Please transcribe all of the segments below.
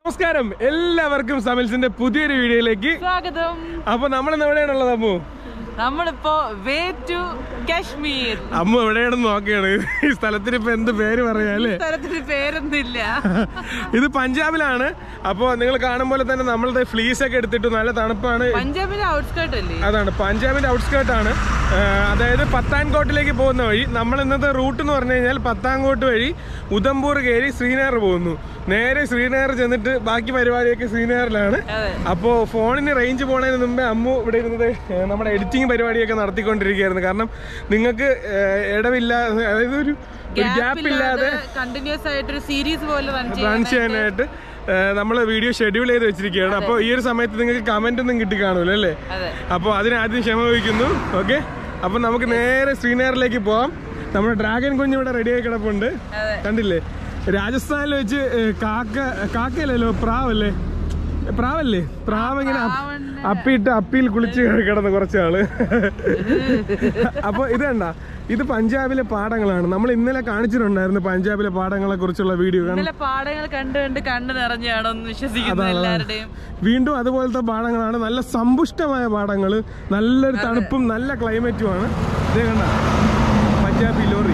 നമസ്കാരം എല്ലാവർക്കും സമിൽസിന്റെ പുതിയൊരു വീഡിയോയിലേക്ക് സ്വാഗതം. അപ്പൊ നമ്മൾ എവിടെയാണുള്ളത് അമ്മു? നമ്മളിപ്പോ വേ ടു കാശ്മീർ. അമ്മു എവിടെയാണെന്ന് നോക്കിയാണ്. ഈ സ്ഥലത്തിന് ഇപ്പൊ എന്ത് പേര് പറയാല്ലേ? സ്ഥലത്തിന് പേരൊന്നുമില്ല. ഇത് പഞ്ചാബിലാണ്. അപ്പൊ നിങ്ങൾ കാണും പോലെ തന്നെ നമ്മളുടെ ഫ്ലീസ് ഒക്കെ എടുത്തിട്ട് നല്ല തണുപ്പാണ്. പഞ്ചാബിന്റെ ഔട്ട്സ്കേർട്ട് അല്ലേ? അതാണ് പഞ്ചാബിന്റെ ഔട്ട്സ്കേർട്ട് ആണ്. അതായത് പത്താൻകോട്ടിലേക്ക് പോകുന്ന വഴി. നമ്മൾ ഇന്നത്തെ റൂട്ട് എന്ന് പറഞ്ഞു കഴിഞ്ഞാൽ പത്താൻകോട്ട് വഴി ഉധംപൂർ കയറി ശ്രീനഗർ പോകുന്നു. നേരെ ശ്രീനഗർ ചെന്നിട്ട് ബാക്കി പരിപാടിയൊക്കെ ശ്രീനഗറിലാണ്. അപ്പോൾ ഫോണിന് റേഞ്ച് പോണതിന് മുമ്പേ അമ്മു ഇവിടെ ഇരുന്നത് നമ്മുടെ എഡിറ്റിംഗ് പരിപാടിയൊക്കെ നടത്തിക്കൊണ്ടിരിക്കുകയായിരുന്നു. കാരണം നിങ്ങൾക്ക് ഇടവില്ലാതെ, അതായത് ഒരു ഗ്യാപ്പ് ഇല്ലാതെ കണ്ടിന്യൂസ് ആയിട്ട് ഒരു സീരീസ് പോലെ റൺ ചെയ്യാനായിട്ട് നമ്മൾ വീഡിയോ ഷെഡ്യൂൾ ചെയ്ത് വെച്ചിരിക്കുകയാണ്. അപ്പോൾ ഈ ഒരു സമയത്ത് നിങ്ങൾക്ക് കമന്റ് ഒന്നും കിട്ടി കാണൂല്ലോ അല്ലേ? അപ്പോൾ അതിനാദ്യം ക്ഷമ വഹിക്കുന്നു. ഓക്കെ, അപ്പോൾ നമുക്ക് നേരെ ശ്രീനഗറിലേക്ക് പോവാം. നമ്മുടെ ഡ്രാഗൺ കുഞ്ഞ് ഇവിടെ റെഡിയായി കിടപ്പുണ്ട്, കണ്ടില്ലേ? രാജസ്ഥാനിൽ വെച്ച് കാക്കയല്ലല്ലോ, പ്രാവല്ലേ? പ്രാവ് ഇങ്ങനെ അപ്പിയിൽ കുളിച്ച് കിടന്ന കുറച്ചാള്. അപ്പൊ ഇത് കണ്ട, ഇത് പഞ്ചാബിലെ പാടങ്ങളാണ്. നമ്മൾ ഇന്നലെ കാണിച്ചിട്ടുണ്ടായിരുന്നു പഞ്ചാബിലെ പാടങ്ങളെ കുറിച്ചുള്ള വീഡിയോ. പാടങ്ങൾ കണ്ട് നിറഞ്ഞാണോന്ന് വിശ്വസിക്കുന്നത് എല്ലാവരുടെയും. വീണ്ടും അതുപോലത്തെ പാടങ്ങളാണ്, നല്ല സമ്പുഷ്ടമായ പാടങ്ങള്, നല്ലൊരു തണുപ്പും നല്ല ക്ലൈമറ്റുമാണ്. ഇതേ കണ്ട പഞ്ചാബി ലോറി,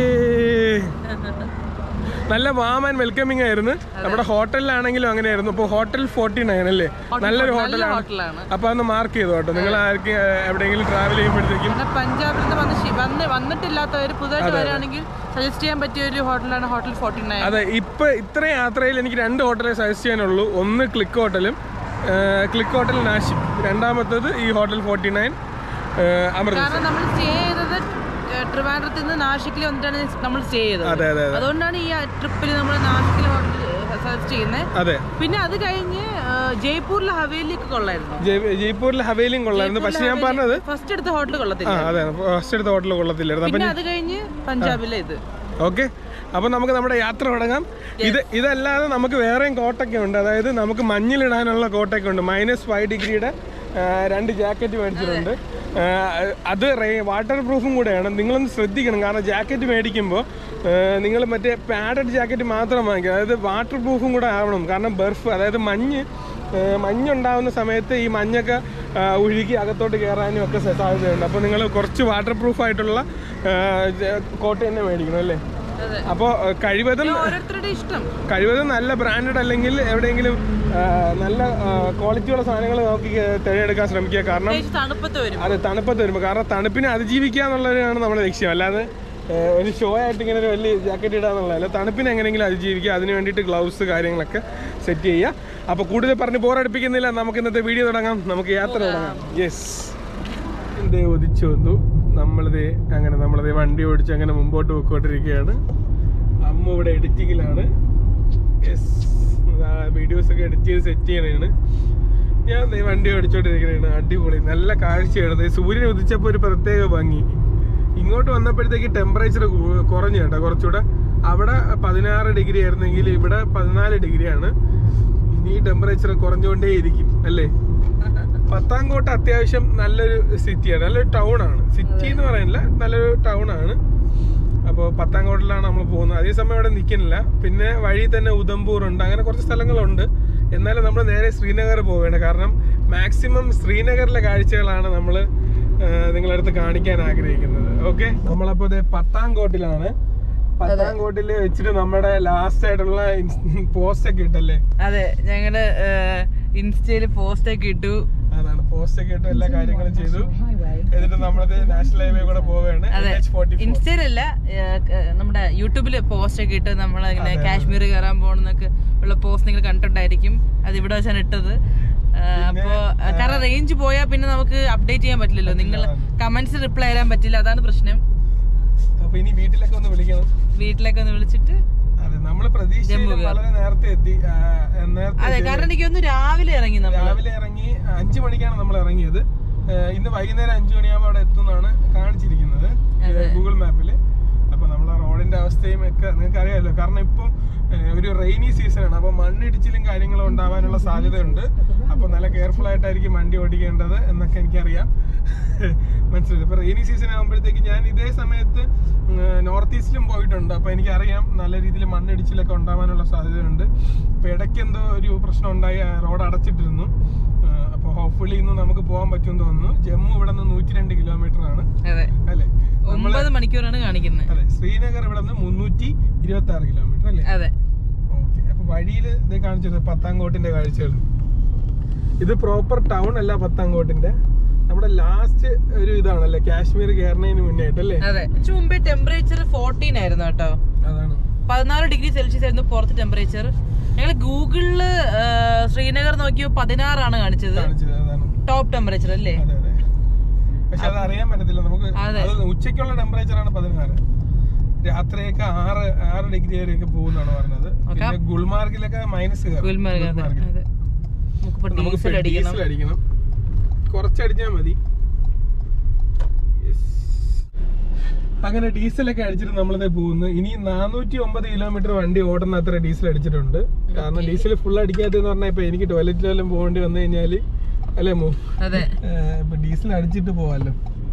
നല്ല വാം ആൻഡ് വെൽക്കമിങ് ആയിരുന്നു. നമ്മുടെ ഹോട്ടലിലാണെങ്കിലും അങ്ങനെയായിരുന്നു. അപ്പോൾ ഹോട്ടൽ 49 അല്ലേ, നല്ലൊരു ഹോട്ടലാണ്. അപ്പൊ അതൊന്ന് മാർക്ക് ചെയ്തു കേട്ടോ. നിങ്ങൾ ആർക്ക് എവിടെയെങ്കിലും ട്രാവൽ ചെയ്യുമ്പോഴത്തേക്കും പഞ്ചാബിൽ നിന്ന് വന്നിട്ടില്ലാത്തവർ പുതുതായിട്ട് വരികയാണെങ്കിൽ സജസ്റ്റ് ചെയ്യാൻ പറ്റിയ ഒരു ഹോട്ടലാണ് ഹോട്ടൽ 49. അതെ, ഇപ്പൊ ഇത്ര യാത്രയിൽ എനിക്ക് 2 ഹോട്ടലേ സജസ്റ്റ് ചെയ്യാനുള്ളൂ. ഒന്ന് ക്ലിക്ക് ഹോട്ടൽ നാഷിക്, രണ്ടാമത്തത് ഈ ഹോട്ടൽ 49 അമൃത്. കാരണം നമ്മൾ സ്റ്റേ ചെയ്തത് ട്രിവാൻഡ്രത്തിൽ നിന്ന് നാഷിക്കിൽ വന്നിട്ടാണ് നമ്മൾ സ്റ്റേ ചെയ്തത്. അതുകൊണ്ടാണ് ഈ ട്രിപ്പിൽ നമ്മൾ നാഷിക്കിൽ സജസ്റ്റ് ചെയ്യുന്നത്. പിന്നെ അത് കഴിഞ്ഞ് ജയ്പൂരിലെ ഹവേലിയൊക്കെ കൊള്ളായിരുന്നു. ജയ്പൂരിലെ ഹവേലിയും കൊള്ളായിരുന്നു. പക്ഷെ ഞാൻ പറഞ്ഞത് ഫസ്റ്റ് എടുത്ത ഹോട്ടൽ കൊള്ളത്തില്ല. അതെ, ഫസ്റ്റ് എടുത്ത ഹോട്ടൽ കൊള്ളത്തില്ലായിരുന്നു. പിന്നെ അത് കഴിഞ്ഞ് പഞ്ചാബിലെ ഇത്. ഓക്കെ, അപ്പൊ നമുക്ക് നമ്മുടെ യാത്ര തുടങ്ങാം. ഇതല്ലാതെ നമുക്ക് വേറെയും കോട്ടൊക്കെ ഉണ്ട്. അതായത് നമുക്ക് മഞ്ഞിലിടാനുള്ള കോട്ടൊക്കെ ഉണ്ട്. -5 ഡിഗ്രിയുടെ 2 ജാക്കറ്റ് മേടിച്ചിട്ടുണ്ട്. അത് വാട്ടർ പ്രൂഫും കൂടെയാണ്. നിങ്ങളൊന്ന് ശ്രദ്ധിക്കണം. കാരണം ജാക്കറ്റ് മേടിക്കുമ്പോൾ നിങ്ങൾ മറ്റേ പാഡഡ് ജാക്കറ്റ് മാത്രം വാങ്ങിക്കുക. അതായത് വാട്ടർ പ്രൂഫും കൂടെ ആവണം. കാരണം ബർഫ്, അതായത് മഞ്ഞുണ്ടാവുന്ന സമയത്ത് ഈ മഞ്ഞൊക്കെ ഒഴുകി അകത്തോട്ട് കയറാനും ഒക്കെ സാധ്യതയുണ്ട്. അപ്പോൾ നിങ്ങൾ കുറച്ച് വാട്ടർ പ്രൂഫ് ആയിട്ടുള്ള കോട്ട് തന്നെ മേടിക്കണം അല്ലേ? അപ്പോൾ കഴിവതും നല്ല ബ്രാൻഡഡ് അല്ലെങ്കിൽ എവിടെയെങ്കിലും നല്ല ക്വാളിറ്റിയുള്ള സാധനങ്ങൾ നോക്കി തിരഞ്ഞെടുക്കാൻ ശ്രമിക്കുക. കാരണം തണുപ്പത്ത് വരുമ്പോൾ, കാരണം തണുപ്പിനെ അതിജീവിക്കുക എന്നുള്ളതാണ് നമ്മുടെ ലക്ഷ്യം. അല്ലാതെ ഒരു ഷോ ആയിട്ട് ഇങ്ങനെ ഒരു വലിയ ജാക്കറ്റ് ഇടാന്നുള്ളതല്ല. തണുപ്പിനെ എങ്ങനെയെങ്കിലും അതിജീവിക്കുക. അതിന് വേണ്ടിയിട്ട് ഗ്ലൗസ് കാര്യങ്ങളൊക്കെ സെറ്റ് ചെയ്യുക. അപ്പോൾ കൂടുതൽ പറഞ്ഞ് ബോറടിപ്പിക്കുന്നില്ല, നമുക്ക് ഇന്നത്തെ വീഡിയോ തുടങ്ങാം. നമുക്ക് യാത്ര തുടങ്ങാം. യെസ്, എന്തേ ഒതിച്ചു വന്നു. നമ്മളത് വണ്ടി ഓടിച്ച് അങ്ങനെ മുമ്പോട്ട് പോയിക്കൊണ്ടിരിക്കുകയാണ്. അമ്മ ഇവിടെ എഡിറ്റിങ്ങിലാണ്. യെസ്, വീഡിയോസൊക്കെ എഡിറ്റ് ചെയ്ത് സെറ്റ് ചെയ്യണതാണ്. ഞാൻ വണ്ടി ഓടിച്ചോണ്ടിരിക്കണതാണ്. അടിപൊളി, നല്ല കാഴ്ചയാണ്. സൂര്യൻ ഉദിച്ചപ്പോൾ ഒരു പ്രത്യേക ഭംഗി. ഇങ്ങോട്ട് വന്നപ്പോഴത്തേക്ക് ടെമ്പറേച്ചർ കുറഞ്ഞു കേട്ടോ, കുറച്ചുകൂടെ. അവിടെ 16 ഡിഗ്രി ആയിരുന്നെങ്കിൽ ഇവിടെ 14 ഡിഗ്രിയാണ്. ഇനി ടെമ്പറേച്ചർ കുറഞ്ഞുകൊണ്ടേയിരിക്കും അല്ലേ? പത്താൻകോട്ട് അത്യാവശ്യം നല്ലൊരു സിറ്റിയാണ്, നല്ലൊരു ടൗൺ ആണ്. സിറ്റി എന്ന് പറയുന്നില്ല, നല്ലൊരു ടൗൺ ആണ്. അപ്പോൾ പത്താൻകോട്ടിലാണ് നമ്മൾ പോകുന്നത്. അതേസമയം അവിടെ നിൽക്കുന്നില്ല. പിന്നെ വഴി തന്നെ ഉധംപൂർ ഉണ്ട്, അങ്ങനെ കുറച്ച് സ്ഥലങ്ങളുണ്ട്. എന്നാലും നമ്മൾ നേരെ ശ്രീനഗർ പോവുകയാണ്. കാരണം മാക്സിമം ശ്രീനഗറിലെ കാഴ്ചകളാണ് നമ്മൾ നിങ്ങളടുത്ത് കാണിക്കാൻ ആഗ്രഹിക്കുന്നത്. ഓക്കെ, നമ്മളപ്പോൾ പത്താൻകോട്ടിലാണ്. പത്താൻകോട്ടിൽ വെച്ചിട്ട് നമ്മുടെ ലാസ്റ്റ് ആയിട്ടുള്ള പോസ്റ്റ് ഒക്കെ ഇട്ടല്ലേ? അതെ, ഞങ്ങള് ഇൻസ്റ്റയില് പോസ്റ്റ് ഒക്കെ ഇട്ടു. അതാണ്, പോസ്റ്റ് ഒക്കെ ഇട്ടു, എല്ലാ കാര്യങ്ങളും ചെയ്തു. എന്നിട്ട് നമ്മളത് നാഷണൽ ഹൈവേ കൂടെ പോവുകയാണ്. ഇൻസ്റ്റയിലല്ല, നമ്മുടെ യൂട്യൂബില് പോസ്റ്റ് ഒക്കെ ഇട്ട് നമ്മളിങ്ങനെ കാശ്മീർ കയറാൻ പോകണമെന്നൊക്കെ ഉള്ള പോസ്റ്റ് നിങ്ങൾ കണ്ടിട്ടുണ്ടായിരിക്കും. അത് ഇവിടെ വെച്ചാണ് ഇട്ടത്. അപ്പോ കാരണം റേഞ്ച് പോയാൽ പിന്നെ നമുക്ക് അപ്ഡേറ്റ് ചെയ്യാൻ പറ്റില്ലല്ലോ. നിങ്ങൾ കമന്റ്സ് റിപ്ലൈ ചെയ്യാൻ പറ്റില്ല, അതാണ് പ്രശ്നം. അപ്പൊ ഇനി വീട്ടിലൊക്കെ ഒന്ന് വിളിച്ചിട്ട് നമ്മള് പ്രതീക്ഷിച്ചില്ല, വളരെ നേരത്തെ എത്തി. അതെ, കാരണം എനിക്കൊന്ന് രാവിലെ ഇറങ്ങി 5 മണിക്കാണ് നമ്മൾ ഇറങ്ങിയത്. ഇന്ന് വൈകുന്നേരം 5 മണിയാകുമ്പോൾ അവിടെ എത്തുന്നതാണ് കാണിച്ചിരിക്കുന്നത് ഗൂഗിൾ മാപ്പില്. അപ്പൊ നമ്മളെ റോഡിന്റെ അവസ്ഥയും ഒക്കെ നിങ്ങൾക്ക് അറിയാമല്ലോ. കാരണം ഇപ്പം ഒരു റെയിനി സീസണാണ്. അപ്പൊ മണ്ണിടിച്ചിലും കാര്യങ്ങളും ഉണ്ടാവാനുള്ള സാധ്യതയുണ്ട്. അപ്പൊ നല്ല കെയർഫുൾ ആയിട്ടായിരിക്കും വണ്ടി ഓടിക്കേണ്ടത് എന്നൊക്കെ എനിക്കറിയാം. മനസ്സിലായി. ഇപ്പൊ റെയിനി സീസൺ ആകുമ്പോഴത്തേക്ക് ഞാൻ ഇതേ സമയത്ത് നോർത്ത് ഈസ്റ്റിലും പോയിട്ടുണ്ട്. അപ്പൊ എനിക്കറിയാം നല്ല രീതിയിൽ മണ്ണിടിച്ചിലൊക്കെ ഉണ്ടാവാനുള്ള സാധ്യതയുണ്ട്. ഇപ്പൊ ഇടയ്ക്ക് എന്തോ ഒരു പ്രശ്നം ഉണ്ടായി, റോഡ് അടച്ചിട്ടിരുന്നു. അപ്പൊ ഹോപ്പ്ഫുള്ളി ഇന്ന് നമുക്ക് പോകാൻ പറ്റുമെന്ന് തോന്നുന്നു. ജമ്മു ഇവിടെ നിന്ന് 102 കിലോമീറ്റർ ആണ് അല്ലെ, 9 മണിക്കൂറാണ് കാണിക്കുന്നത്. അതെ, ശ്രീനഗർ ഇവിടെ നിന്ന് 326 കിലോമീറ്റർ അല്ലേ? അതെ. ഓക്കെ. അപ്പൊ വഴിയിൽ ഇത് കാണിച്ചത് പത്താംകോട്ടിന്റെ കാഴ്ചകൾ. ഇത് പ്രോപ്പർ ടൗൺ അല്ല പത്താംകോട്ടിന്റെ, നമ്മുടെ ലാസ്റ്റ് ഒരു ഇതാണല്ലേ കാശ്മീർ കയറുന്നതിന് മുന്നേ ആയിട്ടല്ലേ? അതെ. മുമ്പേ ടെമ്പറേച്ചർ 14 ആയിരുന്നു കേട്ടോ. അതാണ് 14 ഡിഗ്രി സെൽഷ്യസ് ആയിരുന്നു പുറത്ത് ടെമ്പറേച്ചർ. ഞങ്ങൾ ഗൂഗിളില് ശ്രീനഗർ നോക്കിയോ 16 ആണ് കാണിച്ചത് ടോപ്പ് ടെമ്പറേച്ചർ അല്ലേ? പക്ഷെ അത് അറിയാൻ പറ്റത്തില്ല നമുക്ക്. ഉച്ചയ്ക്കുള്ള ടെമ്പറേച്ചർ ആണ് 16, രാത്രിയൊക്കെ 6 ഡിഗ്രി വരെയൊക്കെ പോകുന്നാണ് പറഞ്ഞത്. പിന്നെ ഗുൽമാർഗിലൊക്കെ മൈനസ് കയറും. നമുക്ക് ഡീസൽ അടിക്കണം, കുറച്ചടിച്ചാൽ മതി. അങ്ങനെ ഡീസലൊക്കെ അടിച്ചിട്ട് നമ്മളിതേ പോകുന്നു. ഇനി 409 കിലോമീറ്റർ വണ്ടി ഓടുന്ന അത്ര ഡീസൽ അടിച്ചിട്ടുണ്ട്. കാരണം ഡീസൽ ഫുൾ അടിക്കാത്തെന്ന് പറഞ്ഞാൽ ഇപ്പൊ എനിക്ക് ടോയ്ലറ്റിലെല്ലാം പോകേണ്ടി വന്നു കഴിഞ്ഞാല് അല്ലേ മോ, ഇപ്പൊ ഡീസൽ അടിച്ചിട്ട് പോവാല്ലോ.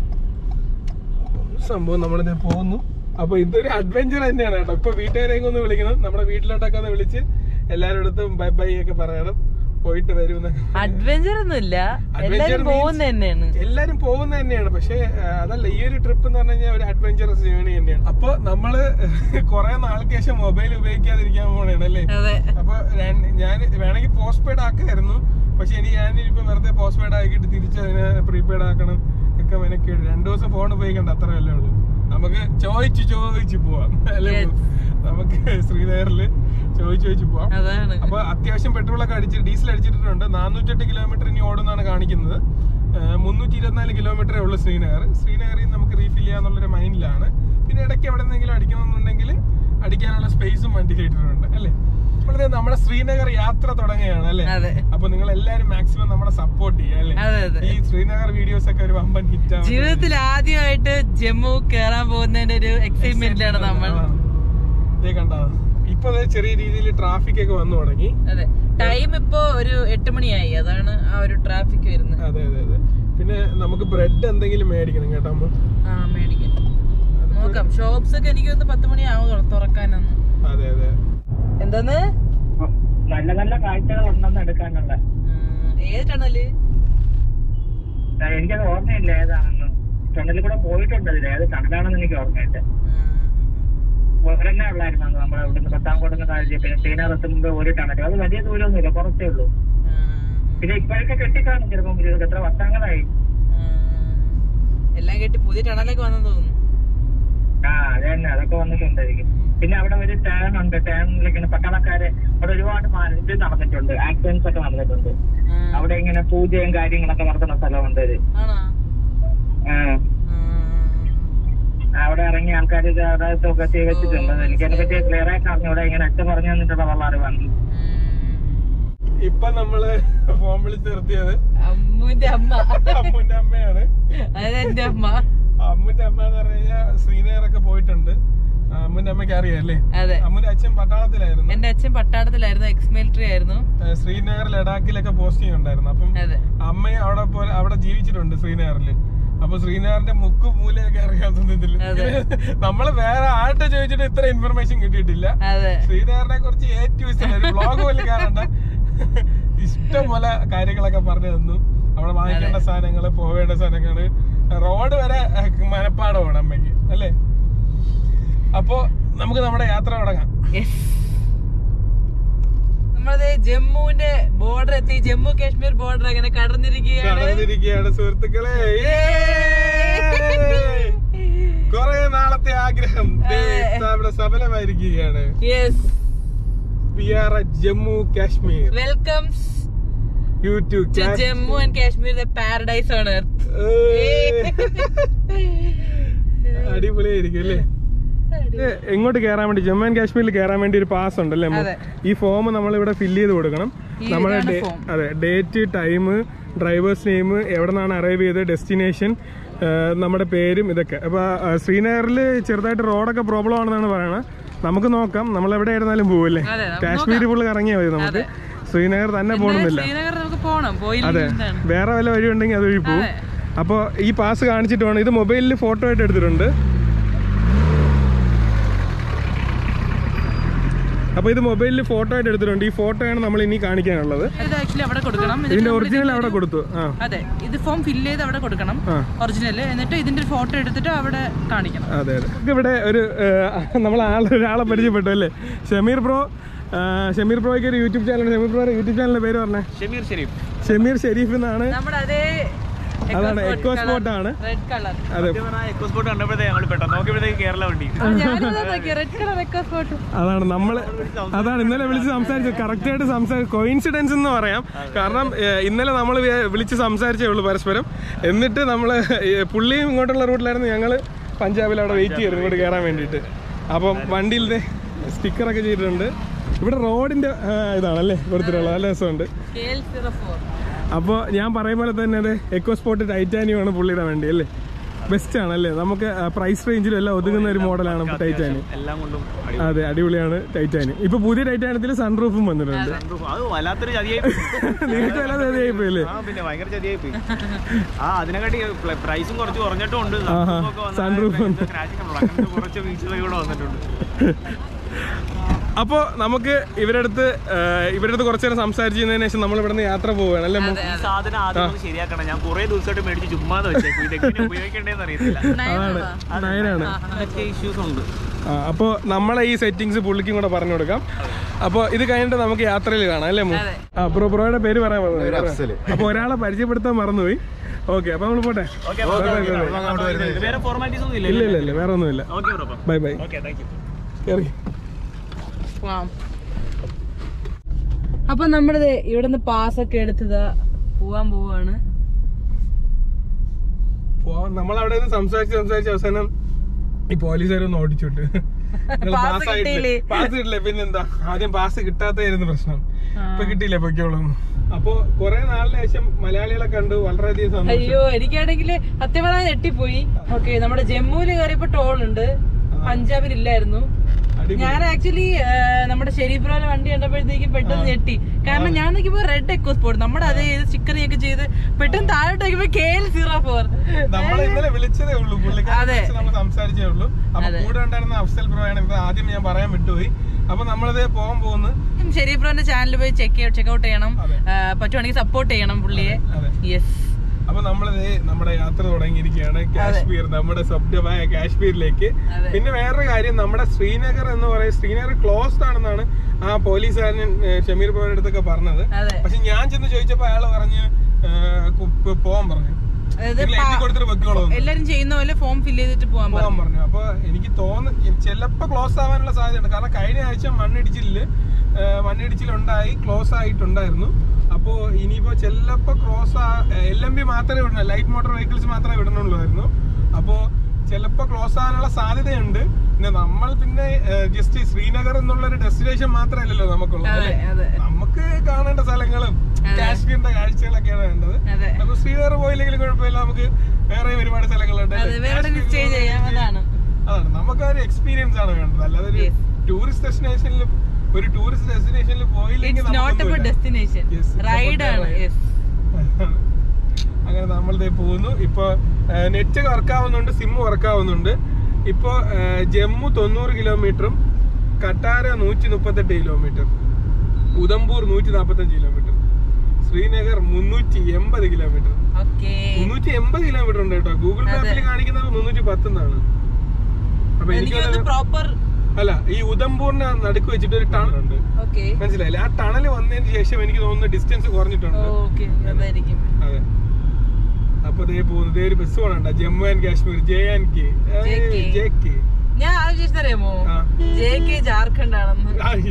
സംഭവം നമ്മളിതേ പോകുന്നു. അപ്പൊ ഇതൊരു അഡ്വഞ്ചർ തന്നെയാണ് കേട്ടോ. ഇപ്പൊ വീട്ടുകാരെയൊക്കെ ഒന്ന് വിളിക്കണം, നമ്മുടെ വീട്ടിലോട്ടൊക്കെ ഒന്ന് വിളിച്ച് എല്ലാവരുടെ അടുത്തും ബൈ ബൈ ഒക്കെ പറയണം. പോയിട്ട് വരും. അഡ്വഞ്ചർ ഒന്നുമില്ല, എല്ലാരും പോകുന്ന തന്നെയാണ്. പക്ഷെ അതല്ല, ഈ ഒരു ട്രിപ്പ് എന്ന് പറഞ്ഞു കഴിഞ്ഞാൽ ഒരു അഡ്വഞ്ചറസ് ജേണി തന്നെയാണ്. അപ്പൊ നമ്മള് കുറെ നാൾക്ക് ശേഷം മൊബൈൽ ഉപയോഗിക്കാതിരിക്കാൻ പോകണേ അല്ലേ? അപ്പൊ ഞാൻ വേണമെങ്കിൽ പോസ്റ്റ് പെയ്ഡ് ആക്കായിരുന്നു. പക്ഷെ ഞാനിപ്പോ വെറുതെ പോസ്റ്റ് പെയ്ഡ് ആക്കിയിട്ട് തിരിച്ച് അതിനെ പ്രീപെയ്ഡ് ആക്കണം ഒക്കെ മെനക്കേട്. 2 ദിവസം ഫോൺ ഉപയോഗിക്കണ്ട, അത്രയല്ലേ ഉള്ളൂ. നമുക്ക് ചോദിച്ചു പോവാം അല്ലേ? നമുക്ക് ശ്രീനഗറില് ചോദിച്ചു പോവാം. അപ്പൊ അത്യാവശ്യം പെട്രോളൊക്കെ അടിച്ച് ഡീസൽ അടിച്ചിട്ടുണ്ട്. 408 കിലോമീറ്റർ ഇനി ഓടുന്നാണ് കാണിക്കുന്നത്. 324 കിലോമീറ്ററേ ഉള്ളൂ ശ്രീനഗറിൽ നമുക്ക് റീഫിൽ ചെയ്യാന്നുള്ളൊരു മൈൻഡിലാണ്. പിന്നെ ഇടയ്ക്ക് എവിടെ നിന്നെങ്കിലും അടിക്കണമെന്നുണ്ടെങ്കിൽ അടിക്കാനുള്ള സ്പേസും വണ്ടിയിലിട്ടിട്ടുണ്ട് അല്ലേ? വളരെ നമ്മുടെ ശ്രീനഗർ യാത്ര തുടങ്ങുകയാണ് അല്ലേ? അപ്പൊ നിങ്ങൾ എല്ലാരും മാക്സിമം നമ്മളെ സപ്പോർട്ട് ചെയ്യാം അല്ലേ? ഈ ശ്രീനഗർ വീഡിയോസ് ഒക്കെ ഒരു വമ്പൻ ഹിറ്റാണ്. ജീവിതത്തിൽ ആദ്യമായിട്ട് ജമ്മു കയറാൻ പോകുന്നതിന്റെ ഒരു എക്സൈറ്റ്മെന്റിലാണ് നമ്മൾ. കണ്ടോ, ഇപ്പൊ ചെറിയ രീതിയിൽ ട്രാഫിക് ഒക്കെ വന്നു തുടങ്ങി. അതെ, ടൈം ഇപ്പൊ ഒരു 8 മണിയായി, അതാണ് ആ ഒരു ട്രാഫിക് വരുന്നത്. അതെ. പിന്നെ നമുക്ക് ബ്രെഡ് എന്തെങ്കിലും മേടിക്കണം കേട്ടോ. മേടിക്കാം, നോക്കാം. ഷോപ്സ് ഒക്കെ എനിക്ക് 10 മണിയാവും തുറക്കാനൊന്നും. അതെ. എന്താന്ന് നല്ല നല്ല കാഴ്ചകൾ ഉണ്ടെന്ന് എടുക്കാനുള്ള. ഏത് ടണല്? എനിക്കത് ഓർമ്മയില്ല ഏതാണെന്ന്. ടണലിൽ കൂടെ പോയിട്ടുണ്ട്. അതിൽ ഏത് ടണലാണെന്ന് എനിക്ക് ഓർമ്മയില്ല. ഒരെണ്ണേ ഉള്ളായിരുന്നു നമ്മുടെ ഇവിടുന്ന് പത്താംകോട്ടുന്ന കാഴ്ച. പിന്നെ ശ്രീനഗർ എത്തുമ്പോ ഒരു ടണൽ, അത് വലിയ ദൂരമൊന്നുമില്ല, കുറച്ചേ ഉള്ളൂ. പിന്നെ ഇപ്പോഴൊക്കെ കെട്ടിക്കാണും ചിലപ്പം. എത്ര വർഷങ്ങളായി എല്ലാം കെട്ടി പുതിയ ടണലൊക്കെ വന്നെന്ന് തോന്നുന്നു. അത് തന്നെ, അതൊക്കെ വന്നിട്ടുണ്ടായിരിക്കും. പിന്നെ അവിടെ ഒരു ടേൺ ഉണ്ട്. ടേണിലിങ്ങനെ പട്ടാളക്കാര് അവിടെ ഒരുപാട് ഇത് നടന്നിട്ടുണ്ട്, ആക്സിഡൻസ് ഒക്കെ നടന്നിട്ടുണ്ട്. അവിടെ ഇങ്ങനെ പൂജയും കാര്യങ്ങളൊക്കെ നടത്തുന്ന സ്ഥലമുണ്ട്. അവിടെ ഇറങ്ങി ആൾക്കാർ ഒക്കെ ചെയ്തിട്ടുണ്ട്. എനിക്കതിനെ പറ്റി ക്ലിയർ ആയിട്ട് അറിഞ്ഞൂടെ. ഇങ്ങനെ അച്ഛൻ പറഞ്ഞു തന്നിട്ടുള്ള അറിവാണ്. ഇപ്പൊ നമ്മള് ഫോൺ വിളിച്ച് നിർത്തിയത് അമ്മുന്റെ അമ്മയാണ്. അതെന്റെ അമ്മ. അമ്മുന്റെ അമ്മ എന്ന് പറഞ്ഞു കഴിഞ്ഞാൽ ശ്രീനഗറൊക്കെ പോയിട്ടുണ്ട്. അമ്മുന്റെ അമ്മയ്ക്ക് അറിയാല്ലേ? അമ്മുന്റെ അച്ഛൻ പട്ടാളത്തിലായിരുന്നു. എന്റെ അച്ഛൻ പട്ടാളത്തിലായിരുന്നു, എക്സ് മിലിറ്ററി ആയിരുന്നു. ശ്രീനഗർ ലഡാക്കിലൊക്കെ പോസ്റ്റിംഗ് ഉണ്ടായിരുന്നു. അപ്പം അമ്മയും അവിടെ ജീവിച്ചിട്ടുണ്ട് ശ്രീനഗറില്. അപ്പൊ ശ്രീനഗറിന്റെ മുക്കും മൂലയൊക്കെ അറിയാൻ തോന്നുന്നില്ല. നമ്മള് വേറെ ആരുടെ ചോദിച്ചിട്ട് ഇത്ര ഇൻഫർമേഷൻ കിട്ടിയിട്ടില്ല. ശ്രീനഗറിനെ കുറിച്ച് ഒരു വ്ളോഗ് പോലും കാണണ്ട, ഇഷ്ടംപോലെ കാര്യങ്ങളൊക്കെ പറഞ്ഞു തന്നു. അവിടെ വാങ്ങിക്കേണ്ട സാധനങ്ങള്, പോവേണ്ട സാധനങ്ങള്, റോഡ് വരെ മനപ്പാടമാണ് അമ്മയ്ക്ക് അല്ലേ? അപ്പൊ നമുക്ക് നമ്മുടെ യാത്ര തുടങ്ങാം. നമ്മളത് ജമ്മുവിന്റെ ബോർഡർ എത്തി. ജമ്മു കാശ്മീർ ബോർഡർ അങ്ങനെ കടന്നിരിക്കുകയാണ് സുഹൃത്തുക്കളെ. കൊറേ നാളത്തെ ആഗ്രഹം ഇവിടെ സഫലമായിരിക്കുകയാണ്. We are at Jammu Kashmir. Welcomes you to Jammu and Kashmir, the paradise on earth. അടിപൊളിയായിരിക്കും അല്ലേ? എങ്ങോട്ട് കയറാൻ വേണ്ടി, ജമ്മു ആൻഡ് കാശ്മീരിൽ കയറാൻ വേണ്ടി ഒരു പാസ് ഉണ്ടല്ലേ? ഈ ഫോം നമ്മൾ ഇവിടെ ഫില്ല് ചെയ്ത് കൊടുക്കണം. നമ്മുടെ ഡേറ്റ്, ടൈം, ഡ്രൈവേഴ്സ് നെയിം, എവിടെ നിന്നാണ് അറൈവ് ചെയ്തത്, ഡെസ്റ്റിനേഷൻ, നമ്മുടെ പേരും ഇതൊക്കെ. അപ്പൊ ശ്രീനഗറിൽ ചെറുതായിട്ട് റോഡൊക്കെ പ്രോബ്ലം ആണെന്നാണ് പറയണത്. നമുക്ക് നോക്കാം, നമ്മൾ എവിടെ ആയിരുന്നാലും പോവല്ലേ. കാശ്മീർ ഫുള്ള് കറങ്ങിയാൽ മതി നമുക്ക്, ശ്രീനഗർ തന്നെ പോകണമെന്നില്ല. അതെ, വേറെ വല്ല വഴി ഉണ്ടെങ്കിൽ അത് വഴി പോകും. അപ്പോൾ ഈ പാസ് കാണിച്ചിട്ട് വേണം. ഇത് മൊബൈലിൽ ഫോട്ടോ ആയിട്ട് എടുത്തിട്ടുണ്ട്. അപ്പോൾ ഇത് മൊബൈലിൽ ഫോട്ടോ ആയിട്ട് എടുത്തിട്ടുണ്ട്. ഈ ഫോട്ടോയാണ് നമ്മൾ ഇനി കാണിക്കാനുള്ളത്. ഇതിന്റെ ഒറിജിനൽ അവിടെ കൊടുത്തു. അതെ, ഇത് ഫോം ഫില്ല് ചെയ്ത് അവിടെ കൊടുക്കണം ഒറിജിനൽ, എന്നിട്ട് ഇതിന്റെ ഫോട്ടോ എടുത്തിട്ട് അവിടെ കാണിക്കണം. അതെ അതെ. ഇവിടെ ഒരു ഒരാളെ പരിചയപ്പെട്ടു അല്ലേ, ഷമീർ ബ്രോ. ഷമീർ ബ്രോയ്ക്ക് ഒരു യൂട്യൂബ് ചാനൽ. ഷമീർ ബ്രോയുടെ യൂട്യൂബ് ചാനലിന്റെ പേര് പറഞ്ഞേ. ഷമീർ ഷെരീഫ് എന്നാണ്. അതാണ് എക്കോ സ്പോട്ട് ആണ്. അതെ, അതാണ് നമ്മള് ഇന്നലെ വിളിച്ച് സംസാരിച്ചത്. കറക്റ്റ് ആയിട്ട് കോയിൻസിഡൻസ് എന്ന് പറയാം. കാരണം ഇന്നലെ നമ്മൾ വിളിച്ച് സംസാരിച്ചേ ഉള്ളൂ പരസ്പരം. എന്നിട്ട് നമ്മള് പുള്ളിയും ഇങ്ങോട്ടുള്ള റൂട്ടിലായിരുന്നു, ഞങ്ങള് പഞ്ചാബിൽ അവിടെ വെയിറ്റ് ചെയ്തു ഇങ്ങോട്ട് കയറാൻ വേണ്ടിയിട്ട്. അപ്പം വണ്ടിയിലെ സ്റ്റിക്കറൊക്കെ ചെയ്തിട്ടുണ്ട്. ഇവിടെ റോഡിന്റെ ഇതാണല്ലേ കൊടുത്തിട്ടുള്ളത്, നല്ല രസമുണ്ട്. അപ്പോൾ ഞാൻ പറയും പോലെ തന്നെ അതെ, എക്കോ സ്പോട്ട് ടൈറ്റാനിയം ആണ് പുള്ളിയുടെ വണ്ടി അല്ലേ. ബെസ്റ്റ് ആണല്ലേ, നമുക്ക് പ്രൈസ് റേഞ്ചിലും എല്ലാം ഒതുങ്ങുന്ന ഒരു മോഡലാണ് ടൈറ്റാനിയം. അതെ, അടിപൊളിയാണ് ടൈറ്റാനിയം. ഇപ്പൊ പുതിയ ടൈറ്റാനിയത്തിൽ സൺറൂഫും വന്നിട്ടുണ്ട്. നിങ്ങൾക്ക് വല്ലാതെ ചതിയായിപ്പോയില്ലേ? സൺറൂഫ് അപ്പോൾ നമുക്ക് ഇവരുടെ അടുത്ത് കുറച്ചു നേരം സംസാരിച്ചതിന് ശേഷം നമ്മൾ ഇവിടെ നിന്ന് യാത്ര പോവുകയാണ് അല്ലേ. അപ്പോൾ നമ്മളെ ഈ സെറ്റിങ്സ് പുള്ളിക്കും കൂടെ പറഞ്ഞു കൊടുക്കാം. അപ്പോൾ ഇത് കഴിഞ്ഞിട്ട് നമുക്ക് യാത്രയിൽ കാണാം അല്ലേ. ബ്രോയുടെ പേര് പറയാൻ പറഞ്ഞു. അപ്പോൾ ഒരാളെ പരിചയപ്പെടുത്താൻ മറന്നുപോയി. ഓക്കെ, അപ്പൊ നമ്മൾ പോട്ടെ. ഇല്ല വേറെ ഒന്നുമില്ല. Bye bye. അപ്പൊ നമ്മളിത് ഇവിടുന്ന് പാസ്സൊക്കെ എടുത്തത് പോവാൻ പോവാണ്. നമ്മളവിടെ സംസാരിച്ച് അവസാനം ഈ പോലീസുകാരൊന്ന് ഓടിച്ചോട്ട് പാസ് കിട്ടില്ല. പിന്നെന്താ, ആദ്യം പാസ് കിട്ടാത്തായിരുന്നു പ്രശ്നം. ഇപ്പൊ കിട്ടിയില്ല, പൊയ്ക്കോളൂ. അപ്പൊ കൊറേ നാളിന് ശേഷം മലയാളികളെ കണ്ടു, വളരെയധികം സന്തോഷം. അയ്യോ, എനിക്കാണെങ്കിൽ സത്യം പറഞ്ഞാൽ ഞെട്ടിപ്പോയി. ഓക്കെ, നമ്മുടെ ജമ്മുവിൽ കയറിയപ്പോ ടോൾ ഉണ്ട്, പഞ്ചാബിലില്ലായിരുന്നു. ഞാൻ ആക്ച്വലി നമ്മുടെ ഷെരീഫ്രോലെ വണ്ടി കണ്ടപ്പോഴത്തേക്കും പെട്ടെന്ന് ഞെട്ടി. കാരണം ഞാൻ നോക്കിയപ്പോ റെഡ് എക്കോ സ്പോട്ട്, നമ്മുടെ അതേ സ്റ്റിക്കറിയൊക്കെ ചെയ്ത് പെട്ടെന്ന് താഴോട്ട് നോക്കിയപ്പോ KL04. ഇന്നലെ വിളിച്ചതേ ഉള്ളൂ, നമ്മൾ സംസാരിച്ചേ ഉള്ളൂ. അപ്പൊ കൂടെ ഉണ്ടായിരുന്ന അഫ്സൽ ബ്രോ ആണ്. ആദ്യം ഞാൻ പറയാൻ വിട്ടുപോയി. അപ്പൊ നമ്മളിത് പോകാൻ പോകുന്നു. ഷെരീഫ് ബ്രോന്റെ ചാനൽ പോയി ചെക്കൗട്ട് ചെയ്യണം, പറ്റുവാണെങ്കിൽ സപ്പോർട്ട് ചെയ്യണം പുള്ളിയെ. യെസ്. അപ്പൊ നമ്മളിത് നമ്മുടെ യാത്ര തുടങ്ങിയിരിക്കുകയാണ് കാശ്മീർ, നമ്മുടെ സ്വപ്നമായ കാശ്മീരിലേക്ക്. പിന്നെ വേറൊരു കാര്യം, നമ്മുടെ ശ്രീനഗർ എന്ന് പറയുന്നത് ശ്രീനഗർ ക്ലോസ്ഡ് ആണെന്നാണ് ആ പോലീസുകാരൻ ഷമീർ ബ്രോയുടെ അടുത്തൊക്കെ പറഞ്ഞത്. പക്ഷെ ഞാൻ ചെന്ന് ചോദിച്ചപ്പോ അയാള് പറഞ്ഞ് പോവാൻ പറഞ്ഞു, എല്ലാരും ചെയ്യുന്ന പോലെ ഫോം ഫില്ല് ചെയ്തിട്ട് പോവാൻ പറഞ്ഞു. അപ്പൊ എനിക്ക് തോന്നുന്നു ചിലപ്പോ ക്ലോസ് ആവാനുള്ള സാധ്യതയുണ്ട്. കാരണം കഴിഞ്ഞ ആഴ്ച മണ്ണിടിച്ചിലുണ്ടായി, ക്ലോസ് ആയിട്ടുണ്ടായിരുന്നു. അപ്പോ ഇനിയിപ്പോ ചിലപ്പോ LMB മാത്രമേ വിടണ, ലൈറ്റ് മോട്ടോർ വെഹിക്കിൾസ് മാത്രമേ വിടണുള്ളായിരുന്നു. അപ്പോ ചിലപ്പോ ക്ലോസ് ആവാനുള്ള സാധ്യതയുണ്ട്. പിന്നെ നമ്മൾ ജസ്റ്റ് ശ്രീനഗർ എന്നുള്ളൊരു ഡെസ്റ്റിനേഷൻ മാത്രമല്ലല്ലോ നമുക്കുള്ളത്. നമുക്ക് കാണേണ്ട സ്ഥലങ്ങളും കാശ്മീരിന്റെ കാഴ്ചകളൊക്കെയാണ് വേണ്ടത്. അപ്പൊ ശ്രീനഗർ പോയില്ലെങ്കിലും കുഴപ്പമില്ല, നമുക്ക് വേറെ ഒരുപാട് സ്ഥലങ്ങളുണ്ട്. അതാണ് നമുക്ക് ഒരു എക്സ്പീരിയൻസ് ആണ് വേണ്ടത്. അല്ലാതെ ഒരു ടൂറിസ്റ്റ് ഡെസ്റ്റിനേഷനിൽ പോയില്ലെങ്കിൽ അങ്ങനെ നമ്മളിതേ പോകുന്നു. ഇപ്പൊ നെറ്റ് വർക്കാവുന്നുണ്ട്, സിം വർക്കാവുന്നുണ്ട്. ഇപ്പൊ ജമ്മു 90 കിലോമീറ്ററും Katra 138 kilometre, Udhampur 145 kilometre, Srinagar 380 kilometre. 380 kilometre ഉണ്ട് കേട്ടോ. ഗൂഗിൾ മാപ്പിൽ കാണിക്കുന്നത് 310 എന്നാണ്. അപ്പൊ എനിക്ക് അല്ല, ഈ ഉദംപൂറിനെ നടുക്ക് വെച്ചിട്ട് ഒരു ടണൽ ഉണ്ട്, മനസ്സിലായില്ലേ? ആ ടണൽ വന്നതിന് ശേഷം എനിക്ക് തോന്നുന്നു ഡിസ്റ്റൻസ് കുറഞ്ഞിട്ടുണ്ട്. അതെ. അപ്പൊ ഇതേ പോകുന്നത് ഒരു ബസ് പോകണ്ട, ജമ്മു ആൻഡ് കാശ്മീർ, JK. ഞാൻ ആലോചിച്ചറിയാമോ, JK ജാർഖണ്ഡ് ആണെന്ന്.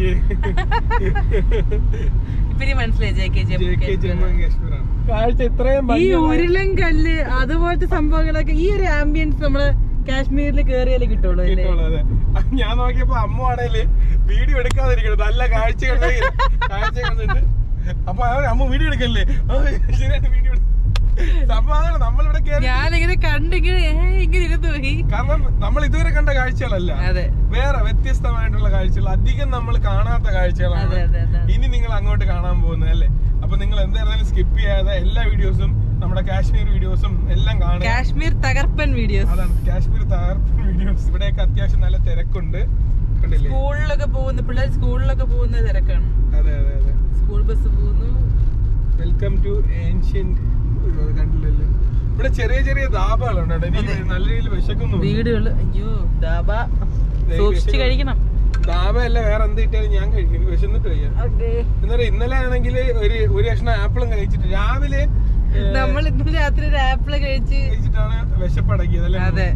ഇപ്പൊ മനസ്സിലായി, JK ജമ്മു ആൻഡ് കാശ്മീർ ആണ്. കാഴ്ച ഇത്രയും ഈ ഉരുളൻ കല്ല് അതുപോലത്തെ സംഭവങ്ങളൊക്കെ, ഈ ഒരു ആംബിയൻസ് നമ്മള് കാശ്മീരിൽ കേറിയാലേ കിട്ടുള്ളൂ. അതെ. ഞാൻ നോക്കിയപ്പോ അമ്മ ആണേല് വീഡിയോ എടുക്കാതിരിക്കണം, നല്ല കാഴ്ച കണ്ടിട്ട്. അപ്പൊ അമ്മ വീഡിയോ എടുക്കല്ലേ, വീഡിയോ സംഭവം നമ്മളിവിടെ ഞാനിങ്ങനെ കണ്ടിങ്ങനെ ഇങ്ങനെ ഇരുന്ന് പോയി. കാരണം നമ്മൾ ഇതുവരെ കണ്ട കാഴ്ചകളല്ല, വേറെ വ്യത്യസ്തമായിട്ടുള്ള കാഴ്ചകൾ, അധികം നമ്മൾ കാണാത്ത കാഴ്ചകളാണ് ഇനി നിങ്ങൾ അങ്ങോട്ട് കാണാൻ പോകുന്നത് അല്ലേ. അപ്പൊ നിങ്ങൾ എന്തായിരുന്നാലും സ്കിപ്പ് ചെയ്യാതെ എല്ലാ വീഡിയോസും, നമ്മുടെ കാശ്മീർ വീഡിയോസും എല്ലാം കാണുക. കാശ്മീർ തകർപ്പൻ വീഡിയോസ്. അതാണ് കാശ്മീർ തകർപ്പൻ വീഡിയോസ്. ഇവിടെയൊക്കെ അത്യാവശ്യം നല്ല തിരക്കുണ്ട്, കണ്ടില്ലേ? സ്കൂളിലൊക്കെ പോകുന്ന പിള്ളേർ സ്കൂളിലൊക്കെ പോകുന്ന തിരക്കാണ്. അതെ അതെ അതെ, സ്കൂൾ ബസ് പോകുന്നു. Welcome to ancient. കണ്ടില്ലല്ലോ, ഇവിടെ ചെറിയ ചെറിയ ധാബകളുണ്ട്. എനിക്ക് നല്ല രീതിയിൽ വിശക്കുന്നു. വീടുകള്, അയ്യോ ധാബ സൂക്ഷിച്ച് കഴിക്കണം. ധാബ അല്ല, വേറെ എന്ത് കിട്ടിയാലും ഞാൻ കഴിക്കും, വിശന്നിട്ട് കഴിയാം. എന്നിട്ട് ഇന്നലെ ആണെങ്കിൽ ഒരു കഷ്ണം ആപ്പിളും കഴിച്ചിട്ട് രാവിലെ നമ്മൾ ഇന്നലെ രാത്രി ഒരു ആപ്പിള് കഴിച്ചിട്ടാണ് വിശപ്പടക്കിയത് അല്ലേ. അതെ.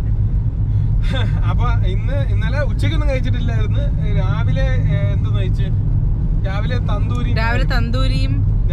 അപ്പൊ ഇന്നലെ ഉച്ചക്കൊന്നും കഴിച്ചിട്ടില്ലായിരുന്നു. രാവിലെ എന്തെന്ന് കഴിച്ച്, രാവിലെ തന്തൂരിയും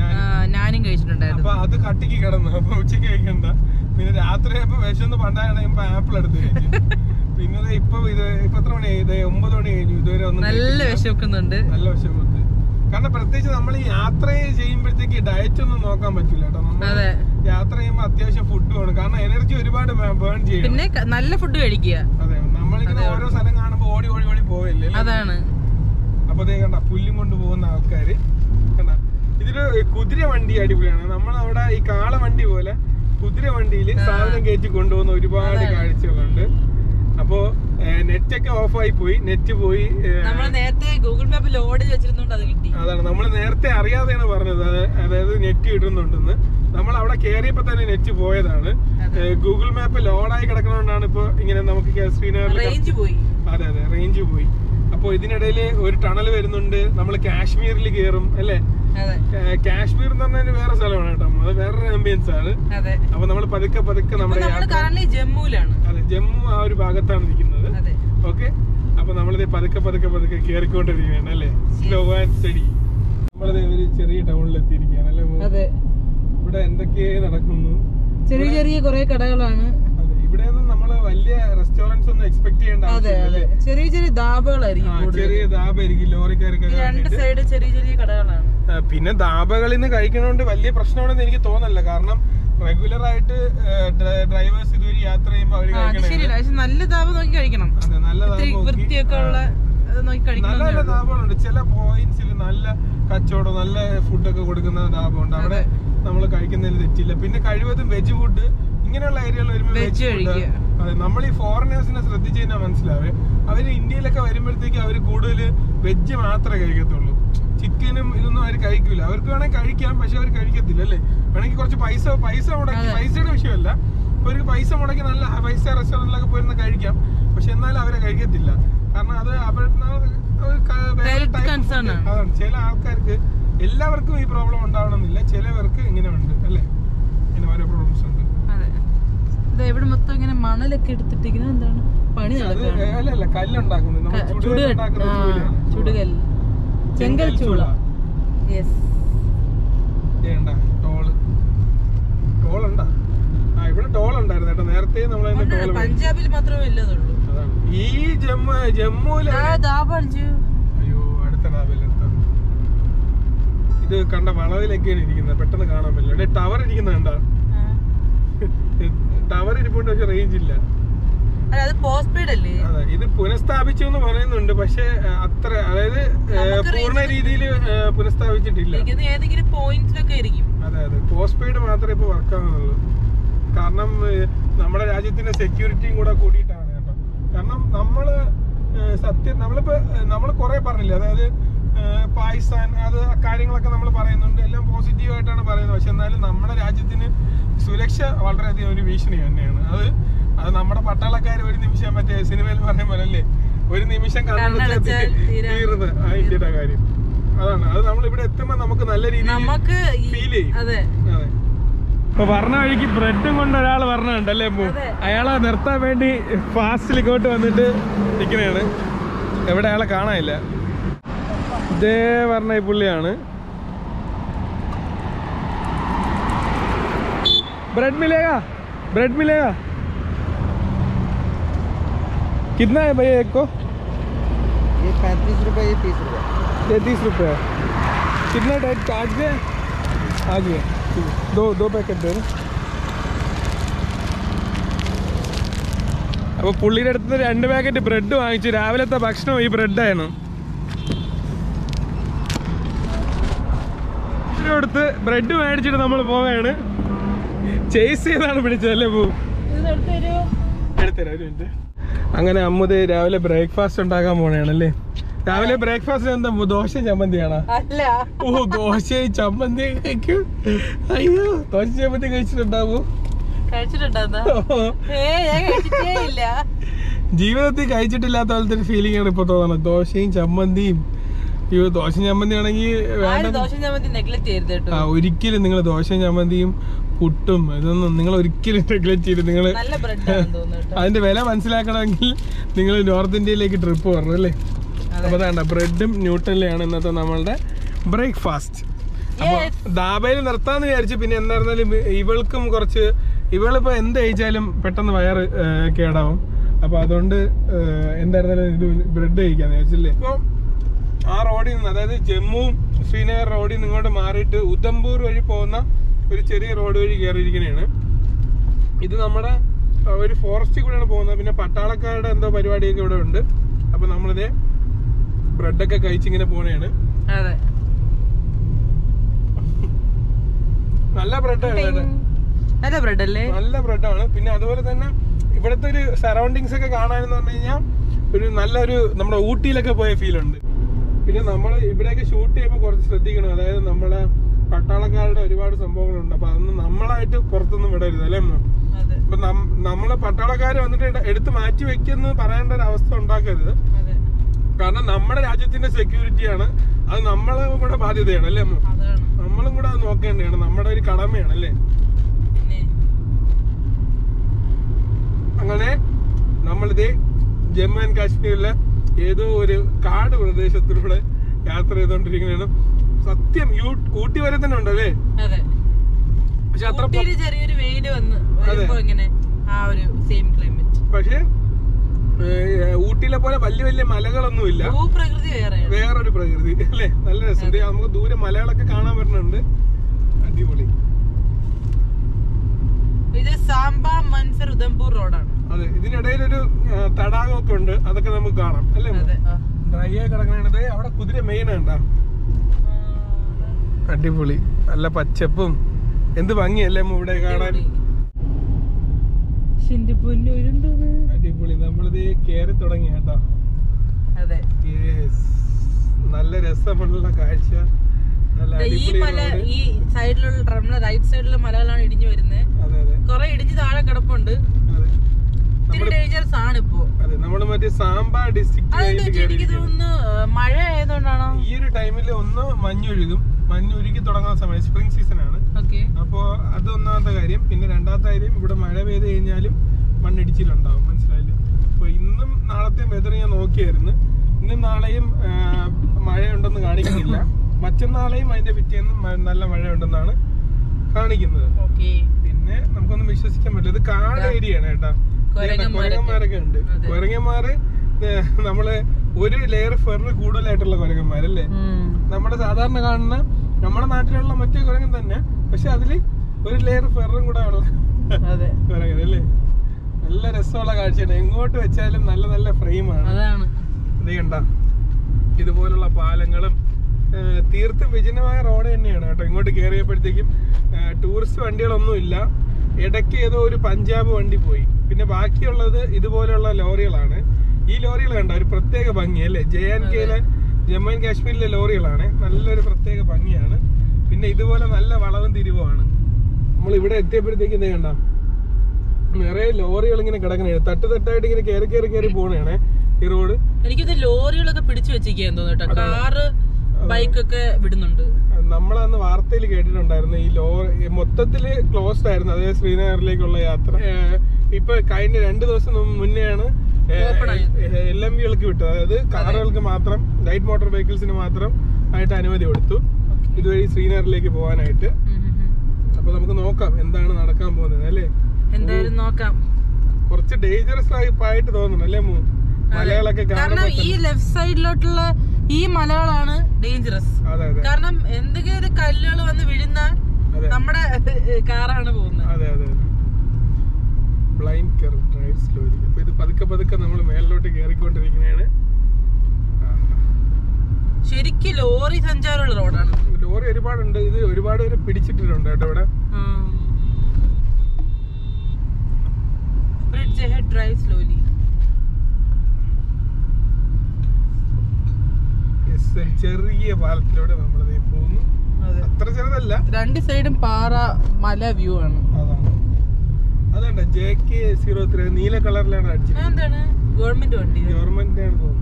ഞാനും കഴിച്ചിട്ടുണ്ടായിരുന്നു. അപ്പൊ അത് കട്ടിക്ക് കിടന്നു. അപ്പൊ ഉച്ചക്ക് കഴിക്കണ്ട. പിന്നെ രാത്രി അപ്പൊ വിശന്ന് പണ്ടാകുമ്പോ ആപ്പിൾ എടുത്ത് കഴിച്ചു. പിന്നെ ഇപ്പൊ എത്ര മണിയായി? 9 മണി കഴിഞ്ഞു. ഇതുവരെ ഒന്നും നല്ല വിശക്കുന്നുണ്ട്. നല്ല വിശക്കുന്നുണ്ട്. കാരണം പ്രത്യേകിച്ച് നമ്മൾ ഈ യാത്ര ചെയ്യുമ്പോഴത്തേക്ക് ഡയറ്റ് ഒന്നും നോക്കാൻ പറ്റൂല കേട്ടോ. നമ്മൾ യാത്ര ചെയ്യുമ്പോൾ അത്യാവശ്യം ഫുഡ് വേണം. കാരണം എനർജി ഒരുപാട് ബേൺ ചെയ്യും. പിന്നെ നല്ല ഫുഡ് കഴിക്കുക. അതെ, നമ്മളിങ്ങനെ ഓരോ സ്ഥലം കാണുമ്പോ ഓടി ഓടി ഓടി പോവില്ലേ. അതാണ്. അപ്പൊ കണ്ട പുല്ലും കൊണ്ട് പോകുന്ന ആൾക്കാര് കണ്ട. ഇതൊരു കുതിര വണ്ടി അടിപൊളിയാണ്. നമ്മളവിടെ ഈ കാള വണ്ടി പോലെ കുതിര വണ്ടിയിൽ സാധനം കയറ്റി കൊണ്ടുപോകുന്ന ഒരുപാട് കാഴ്ചകളുണ്ട്. അപ്പോ നെറ്റൊക്കെ ഓഫായി പോയി, നെറ്റ് പോയി. നേരത്തെ ഗൂഗിൾ മാപ്പ് ലോഡ് വെച്ചിരുന്നോണ്ട് അത് കിട്ടി. അതാണ്, നമ്മൾ നേരത്തെ അറിയാതെയാണ് പറഞ്ഞത്, അതായത് നെറ്റ് ഇടുന്നുണ്ടെന്ന്. നമ്മൾ അവിടെ കയറിയപ്പോ തന്നെ നെറ്റ് പോയതാണ്. ഗൂഗിൾ മാപ്പ് ലോഡായി കിടക്കുന്നതുകൊണ്ടാണ് ഇപ്പൊ ഇങ്ങനെ നമുക്ക് ശ്രീനഗറിൽ റേഞ്ച് പോയി. അതെ അതെ, റേഞ്ച് പോയി. അപ്പൊ ഇതിനിടയിൽ ഒരു ടണൽ വരുന്നുണ്ട്. നമ്മൾ കാശ്മീരിൽ കയറും അല്ലേ. കാശ്മീർ എന്ന് പറഞ്ഞാൽ വേറെ സ്ഥലമാണ് കേട്ടോ, അത് വേറൊരു ആംബിയൻസ് ആണ്. അപ്പൊ നമ്മൾ പതുക്കെ നമ്മുടെ ജമ്മുവിലാണ്. അതെ, ജമ്മു ആ ഒരു ഭാഗത്താണ് നിൽക്കുന്നത്. ഓക്കെ, അപ്പൊ നമ്മളിത് പതുക്കെ കയറിക്കൊണ്ടിരിക്കുകയാണ് അല്ലേ. Slow and steady. നമ്മളിത് ഒരു ചെറിയ ടൗണിൽ എത്തിയിരിക്കുകയാണ് അല്ലേ. ഇവിടെ എന്തൊക്കെയാ നടക്കുന്നു? ചെറിയ ചെറിയ കുറെ കടകളാണ്. ഇവിടെ നമ്മള് വലിയ റെസ്റ്റോറന്റ്സ് ഒന്നും എക്സ്പെക്ട് ചെയ്യേണ്ട ആവശ്യമില്ല. ചെറിയ ചെറിയ ധാബകളായിരിക്കും. ചെറിയ ധാബായിരിക്കും, ലോറിക്കാരൊക്കെ. രണ്ട് സൈഡ് ചെറിയ ചെറിയ കടകളാണ്. പിന്നെ ധാബകളിൽ നിന്ന് കഴിക്കുന്നതുകൊണ്ട് വലിയ പ്രശ്നമാണെന്ന് എനിക്ക് തോന്നല്ല. കാരണം റെഗുലർ ആയിട്ട് ഡ്രൈവേഴ്സ് ഇതുവരെ യാത്ര ചെയ്യുമ്പോൾ അവര് കഴിക്കണം. നല്ല ധാബ നോക്കി കഴിക്കണം. അതെ, നല്ല വൃത്തിയൊക്കെ ഉള്ള നല്ല നല്ല ധാബകളുണ്ട്. ചില പോയിന്റ്സിൽ നല്ല കച്ചവടം, നല്ല ഫുഡൊക്കെ കൊടുക്കുന്ന ധാബുണ്ട്. അവിടെ നമ്മൾ കഴിക്കുന്നതിൽ തെറ്റില്ല. പിന്നെ കഴിവതും വെജ് ഫുഡ് ഇങ്ങനെയുള്ള ഏരിയകളിൽ വരുമ്പോൾ വെജ് ഫുഡ്. അതെ, നമ്മൾ ഈ ഫോറിനേഴ്സിനെ ശ്രദ്ധിച്ചു കഴിഞ്ഞാൽ മനസ്സിലാവേ, അവര് ഇന്ത്യയിലൊക്കെ വരുമ്പോഴത്തേക്ക് അവര് കൂടുതൽ വെജ് മാത്രമേ കഴിക്കത്തുള്ളൂ. ചിക്കനും ഇതൊന്നും അവർ കഴിക്കൂല. അവർക്ക് വേണമെങ്കിൽ കഴിക്കാം, പക്ഷെ അവർ കഴിക്കത്തില്ല അല്ലേ. വേണമെങ്കിൽ കുറച്ച് പൈസ മുടക്കി, പൈസയുടെ വിഷയമല്ല, അവർക്ക് പൈസ മുടക്കി നല്ല 5 സ്റ്റാർ റെസ്റ്റോറന്റിലൊക്കെ പോയിരുന്ന കഴിക്കാം. പക്ഷെ എന്നാലും അവരെ കഴിക്കത്തില്ല. കാരണം അത് അതാണ്. ചില ആൾക്കാർക്ക്, എല്ലാവർക്കും ഈ പ്രോബ്ലം ഉണ്ടാവണമെന്നില്ല, ചിലവർക്ക് ഇങ്ങനെ ഉണ്ട് അല്ലേ. ഇങ്ങനെ ഓരോ പ്രോബ്ലംസ് ഉണ്ട്. ഇവിടെ മൊത്തം ഇങ്ങനെ മണലൊക്കെ എടുത്തിട്ടിരിക്കുന്നത് എന്താണ് പണി നടക്കുന്നത്? അല്ല, കല്ലുണ്ടാക്കുന്നത്. ചുടുകല്ല്, ചെങ്കൽ ചൂള. ടോളുണ്ടാ? ഇവിടെ ടോൾ ഉണ്ടായിരുന്നു കേട്ടോ നേരത്തെ. നമ്മൾ പഞ്ചാബിൽ മാത്രമേ ഇല്ലതുള്ളൂ. ഈ ജമ്മുവില്. അയ്യോ, അടുത്ത ഡാബിലെടുത്ത ഇത് കണ്ട വളവിലൊക്കെയാണ് ഇരിക്കുന്നത്, പെട്ടെന്ന് കാണാൻ പറ്റില്ല. ടവർ ഇരിക്കുന്ന കണ്ട, ടവർ ഇരിപ്പുണ്ട്, പക്ഷെ റേഞ്ച് ഇല്ല. അതെ, ഇത് പുനഃസ്ഥാപിച്ചു എന്ന് പറയുന്നുണ്ട്, പക്ഷെ അത്ര, അതായത് പൂർണ്ണ രീതിയിൽ പുനഃസ്ഥാപിച്ചിട്ടില്ല. അതെ അതെ, പോസ്റ്റ് പെയ്ഡ് മാത്രമേ ഇപ്പൊ വർക്ക് ആവുന്നുള്ളൂ. കാരണം നമ്മുടെ രാജ്യത്തിന്റെ സെക്യൂരിറ്റിയും കൂടെ കൂടിയിട്ടാണ് കേട്ടോ. കാരണം നമ്മൾ കുറെ പറഞ്ഞില്ലേ, അതായത് പാകിസ്ഥാൻ അത് കാര്യങ്ങളൊക്കെ നമ്മൾ പറയുന്നുണ്ട്, എല്ലാം പോസിറ്റീവ് ആയിട്ടാണ് പറയുന്നത്. പക്ഷെ എന്നാലും നമ്മുടെ രാജ്യത്തിന് സുരക്ഷ വളരെയധികം ഒരു ഭീഷണി തന്നെയാണ്. അത് നമ്മുടെ പട്ടാളക്കാർ ഒരു നിമിഷം, മറ്റേ സിനിമയിൽ പറയുന്ന പോലെ അല്ലേ, ഒരു നിമിഷം തീർന്ന് ആ ഇന്ത്യയുടെ കാര്യം. അതാണ്, അത് നമ്മൾ ഇവിടെ എത്തുമ്പോ നമുക്ക് നല്ല രീതിയിൽ ഫീൽ ചെയ്യും. അതെ, ഇപ്പൊ പറഞ്ഞ വഴിക്ക് ബ്രെഡും കൊണ്ട് ഒരാൾ പറഞ്ഞുണ്ടല്ലേ, അയാളെ നിർത്താൻ വേണ്ടി ഫാസ്റ്റിൽ ഇങ്ങോട്ട് വന്നിട്ട് നിൽക്കണേണ്. എവിടെ അയാളെ കാണാനില്ല. ഇതേ പറഞ്ഞ ഈ പുള്ളിയാണ്. ब्रेड मिलेगा कितना है भैया एक को? ये 35 रुपये, ये 30 रुपये। ये 30 रुपये है। कितना टाइट आज गए? दो पैकेट दे रहे। അപ്പോൾ പുള്ളിയുടെ അടുത്ത് 2 പാക്കറ്റ് ബ്രെഡ് വാങ്ങിച്ചു. രാവിലത്തെ ഭക്ഷണം ഈ ബ്രെഡായിരുന്നു. അടുത്ത് ബ്രെഡ് മേടിച്ചിട്ട് നമ്മൾ പോവുകയാണ്. ചേസ് ചെയ്താണ് പിടിച്ചതല്ലേ പോ എടുത്തരാം ഒരു മിനിറ്റ്. അങ്ങനെ അമ്മുദ് രാവിലെ ബ്രേക്ക്ഫാസ്റ്റ് ഉണ്ടാക്കാൻ പോണേണല്ലേ. രാവിലെ ബ്രേക്ക്ഫാസ്റ്റ് എന്താ ദോശയും ചമ്മന്തിയാണോ? ഓ ദോശയും ചമ്മന്തിയും കഴിക്കും. അയ്യോ ദോശ ചമ്മന്തി കഴിച്ചിട്ടുണ്ടാവൂ? ജീവിതത്തിൽ കഴിച്ചിട്ടില്ലാത്ത പോലത്തെ ഒരു ഫീലിംഗ് ആണ് ഇപ്പൊ തോന്നണം. ദോശയും ചമ്മന്തിയും. അയ്യോ ദോശയും ചമ്മന്തി ആണെങ്കിൽ ഒരിക്കലും നിങ്ങൾ ദോശയും ചമ്മന്തിയും പുട്ടും ഇതൊന്നും നിങ്ങൾ ഒരിക്കലും നെഗ്ലക്ട് ചെയ്ത് നിങ്ങൾ അതിന്റെ വില മനസ്സിലാക്കണമെങ്കിൽ നിങ്ങൾ നോർത്ത് ഇന്ത്യയിലേക്ക് ട്രിപ്പ് വരണം അല്ലേ. അപ്പൊ വേണ്ട ബ്രെഡും ന്യൂട്രലയാണ് ഇന്നത്തെ നമ്മളുടെ ബ്രേക്ക്ഫാസ്റ്റ്. അപ്പൊ ദാബയിൽ നിർത്താന്ന് വിചാരിച്ചു. പിന്നെ എന്തായിരുന്നാലും ഇവൾക്കും കുറച്ച് ഇവളിപ്പോ എന്ത് കഴിച്ചാലും പെട്ടെന്ന് വയറ് കേടാവും. അപ്പൊ അതുകൊണ്ട് എന്തായിരുന്നാലും ഇത് ബ്രെഡ് കഴിക്കാന്ന് വിചാരിച്ചില്ലേ. ഇപ്പൊ ആ റോഡിൽ നിന്ന് അതായത് ജമ്മു ശ്രീനഗർ റോഡിൽ നിന്ന് ഇങ്ങോട്ട് മാറിയിട്ട് ഉധംപൂർ വഴി പോകുന്ന ഒരു ചെറിയ റോഡ് വഴി കയറിയിരിക്കുന്നതാണ്. ഇത് നമ്മുടെ ഒരു ഫോറസ്റ്റിൽ കൂടെയാണ് പോകുന്നത്. പിന്നെ പട്ടാളക്കാരുടെ എന്തോ പരിപാടിയൊക്കെ ഇവിടെ ഉണ്ട്. അപ്പൊ നമ്മളിത് ബ്രെഡൊക്കെ കഴിച്ചിങ്ങനെ പോണേണ്. നല്ല ബ്രെഡാണ്, നല്ല ബ്രെഡാണ്. പിന്നെ അതുപോലെ തന്നെ ഇവിടുത്തെ ഒരു സറൗണ്ടിങ്സ് ഒക്കെ കാണാനെന്ന് പറഞ്ഞു കഴിഞ്ഞാൽ ഒരു നല്ലൊരു നമ്മുടെ ഊട്ടിയിലൊക്കെ പോയ ഫീൽ ഉണ്ട്. പിന്നെ നമ്മൾ ഇവിടെയൊക്കെ ഷൂട്ട് ചെയ്യുമ്പോൾ കുറച്ച് ശ്രദ്ധിക്കണം. അതായത് നമ്മളെ പട്ടാളക്കാരുടെ ഒരുപാട് സംഭവങ്ങളുണ്ട്. അപ്പൊ അതൊന്നും നമ്മളായിട്ട് പുറത്തൊന്നും വിടരുത് അല്ലേ. അപ്പൊ നമ്മളെ പട്ടാളക്കാർ വന്നിട്ട് എടുത്ത് മാറ്റി വെക്കുന്ന പറയേണ്ട ഒരു അവസ്ഥ ഉണ്ടാക്കരുത്. കാരണം നമ്മുടെ രാജ്യത്തിന്റെ സെക്യൂരിറ്റിയാണ് അത്, നമ്മളെ കൂടെ ബാധ്യതയാണ് അല്ലേ അമ്മ. നമ്മളും കൂടെ അത് നോക്കേണ്ടതാണ്, നമ്മുടെ ഒരു കടമയാണ് അല്ലേ. അങ്ങനെ നമ്മളിത് ജമ്മു ആൻഡ് കാശ്മീരിലെ ഏതോ ഒരു കാട് പ്രദേശത്തിലൂടെ യാത്ര ചെയ്തോണ്ടിരിക്കുന്നതാണ്. സത്യം ഊട്ടി വരെ തന്നെ ഉണ്ടല്ലേ. പക്ഷെ അത്ര പക്ഷെ ഊട്ടിയിലെ പോലെ വലിയ വലിയ മലകളൊന്നുമില്ല, വേറൊരു പ്രകൃതി അല്ലേ. നല്ല രസം. നമുക്ക് ദൂരെ മലകളൊക്കെ കാണാൻ പറ്റുന്നുണ്ട്. അടിപൊളി. ഇത് സാംബ മൻസർ ഉധംപൂർ റോഡാണ്. അതെ, ഇതിനിടയിലൊരു തടാകമൊക്കെ ഉണ്ട്, അതൊക്കെ നമുക്ക് കാണാം അല്ലേ. ഡ്രൈ ആയി കിടക്കണത് അവിടെ കുതിര മെയിൻ ഉണ്ടാ. അടിപൊളി, നല്ല പച്ചപ്പും എന്ത് ഭംഗിയല്ലേ ഇവിടെ കാണാൻ. അടിപൊളി. നമ്മളിത് കേറി തുടങ്ങി കേട്ടോ. നല്ല രസമുള്ള കാഴ്ച. ഈ മല ഈ സൈഡിലുള്ള നമ്മുടെ റൈറ്റ് സൈഡിലുള്ള മലകളാണ് ഇടിഞ്ഞു വരുന്നത്. കൊറേ ഇടിഞ്ഞ് താഴെ കിടപ്പുണ്ട്. ഡേഞ്ചറസ് ആണ് ഇപ്പോ. നമ്മള് മറ്റേ സാംബ ഡിസ്ട്രിക്ട് മഴ ആയതുകൊണ്ടാണോ ഈ ഒരു ടൈമിൽ ഒന്ന് മഞ്ഞൊഴുകും. മഞ്ഞുരുക്കി തുടങ്ങുന്ന സമയം സ്പ്രിംഗ് സീസൺ ആണ്. അപ്പോ അത് ഒന്നാമത്തെ കാര്യം. പിന്നെ രണ്ടാമത്തെ കാര്യം ഇവിടെ മഴ പെയ്ത് കഴിഞ്ഞാലും മണ്ണിടിച്ചിലുണ്ടാവും. മനസ്സിലായില്ലേ. അപ്പൊ ഇന്നും നാളത്തെയും വെതർ ഞാൻ നോക്കിയായിരുന്നു. ഇന്നും നാളെയും മഴയുണ്ടെന്ന് കാണിക്കുന്നില്ല. മറ്റന്നാളെയും അതിന്റെ പിറ്റേന്നും നല്ല മഴയുണ്ടെന്നാണ് കാണിക്കുന്നത്. പിന്നെ നമുക്കൊന്നും വിശ്വസിക്കാൻ പറ്റില്ല. ഇത് കാട് ഏരിയ ആണ് കേട്ടാ. കുരങ്ങന്മാരൊക്കെ ഉണ്ട്. കുരങ്ങന്മാര് നമ്മള് ഒരു ലെയർ ഫെറിന് കൂടുതലായിട്ടുള്ള കുരങ്ങന്മാരല്ലേ. നമ്മുടെ സാധാരണ കാണുന്ന നമ്മുടെ നാട്ടിലുള്ള മറ്റേ കുരങ്ങൻ തന്നെ, പക്ഷെ അതില് ഒരു ലെയർ ഫെറും കൂടെ ഉള്ള കുരങ്ങൻ അല്ലേ. നല്ല രസമുള്ള കാഴ്ചയാണ്. എങ്ങോട്ട് വെച്ചാലും നല്ല നല്ല ഫ്രെയിമാണ്. ഇത് കണ്ട ഇതുപോലുള്ള പാലങ്ങളും തീർത്തും വിജനമായ റോഡ് തന്നെയാണ് കേട്ടോ. ഇങ്ങോട്ട് കയറിയപ്പോഴത്തേക്കും ടൂറിസ്റ്റ് വണ്ടികളൊന്നും ഇല്ല. ഇടയ്ക്ക് ഏതോ ഒരു പഞ്ചാബ് വണ്ടി പോയി. പിന്നെ ബാക്കിയുള്ളത് ഇതുപോലെയുള്ള ലോറികളാണ്. ഈ ലോറികൾ കണ്ട ഒരു പ്രത്യേക ഭംഗി അല്ലേ. ജമ്മു ആൻഡ് കാശ്മീരിലെ ലോറികളാണ്. നല്ലൊരു പ്രത്യേക ഭംഗിയാണ്. പിന്നെ ഇതുപോലെ നല്ല വളവും തിരിവുമാണ്. നമ്മൾ ഇവിടെ എത്തിയപ്പോഴത്തേക്കും ഇതേ കണ്ട നിറയെ ലോറികൾ ഇങ്ങനെ കിടക്കണേ. തട്ടായിട്ട് ഇങ്ങനെ കയറി പോണേണ് ഈ റോഡ്. എനിക്കിത് ലോറികളൊക്കെ പിടിച്ചു വെച്ചിരിക്കാൻ തോന്നുന്നു. കാറ് ബൈക്കൊക്കെ വിടുന്നുണ്ട്. നമ്മളന്ന് വാർത്തയിൽ കേട്ടിട്ടുണ്ടായിരുന്നു ഈ ലോറി മൊത്തത്തില് ക്ലോസ്ഡ് ആയിരുന്നു. അതായത് ശ്രീനഗറിലേക്കുള്ള യാത്ര ഇപ്പൊ കഴിഞ്ഞ 2 ദിവസം മുന്നെയാണ് LMVകൾക്ക് വിട്ടത്. അതായത് കാറുകൾക്ക് മാത്രം, ലൈറ്റ് മോട്ടോർ വെഹിക്കിൾസിന് മാത്രം ആയിട്ട് അനുമതി കൊടുത്തു ഇതുവഴി ശ്രീനഗറിലേക്ക് പോകാനായിട്ട്. അപ്പൊ നമുക്ക് നോക്കാം എന്താണ് നടക്കാൻ പോകുന്നത് അല്ലേ. എന്തായാലും നോക്കാം. കുറച്ച് ഡേഞ്ചറസ് ആയിട്ട് തോന്നുന്നു അല്ലേ മലകളൊക്കെ. കാരണം ഈ ലെഫ്റ്റ് സൈഡിലോട്ടുള്ള ഈ മലകളാണ് ഡേഞ്ചറസ്. കാരണം എന്തെങ്കിലും ഒരു കല്ലുകൾ വന്ന് വീഴുന്ന നമ്മുടെ കാറാണ് പോകുന്നത്. അതെ അതെ. Blind curve drive slowly. അപ്പൊ ഇത് പതുക്കെ പതുക്കെ നമ്മൾ മേളിലോട്ട് കയറിക്കൊണ്ടിരിക്കുന്നതാണ്. ശരിക്കും ലോറി സഞ്ചാരമുള്ള റോഡാണ്. ലോറി ഒരുപാടുണ്ട്. ഇത് ഒരുപാട് പേര് പിടിച്ചിട്ടിട്ടുണ്ട് കേട്ടോ ഇവിടെ. Bridge ahead drive slowly. ചെറിയ പാലത്തിലൂടെ നമ്മളത് പോകുന്നു. അത്ര ചെറുതല്ല, രണ്ട് സൈഡും പാറ മല വ്യൂ ആണ്. അതാണ് JK03 നീല കളറിലാണ് അടിച്ചത്. എന്താണ് ഗവൺമെന്റ് വണ്ടി? ഗവൺമെന്റ് ആണ് തോന്നുന്നു.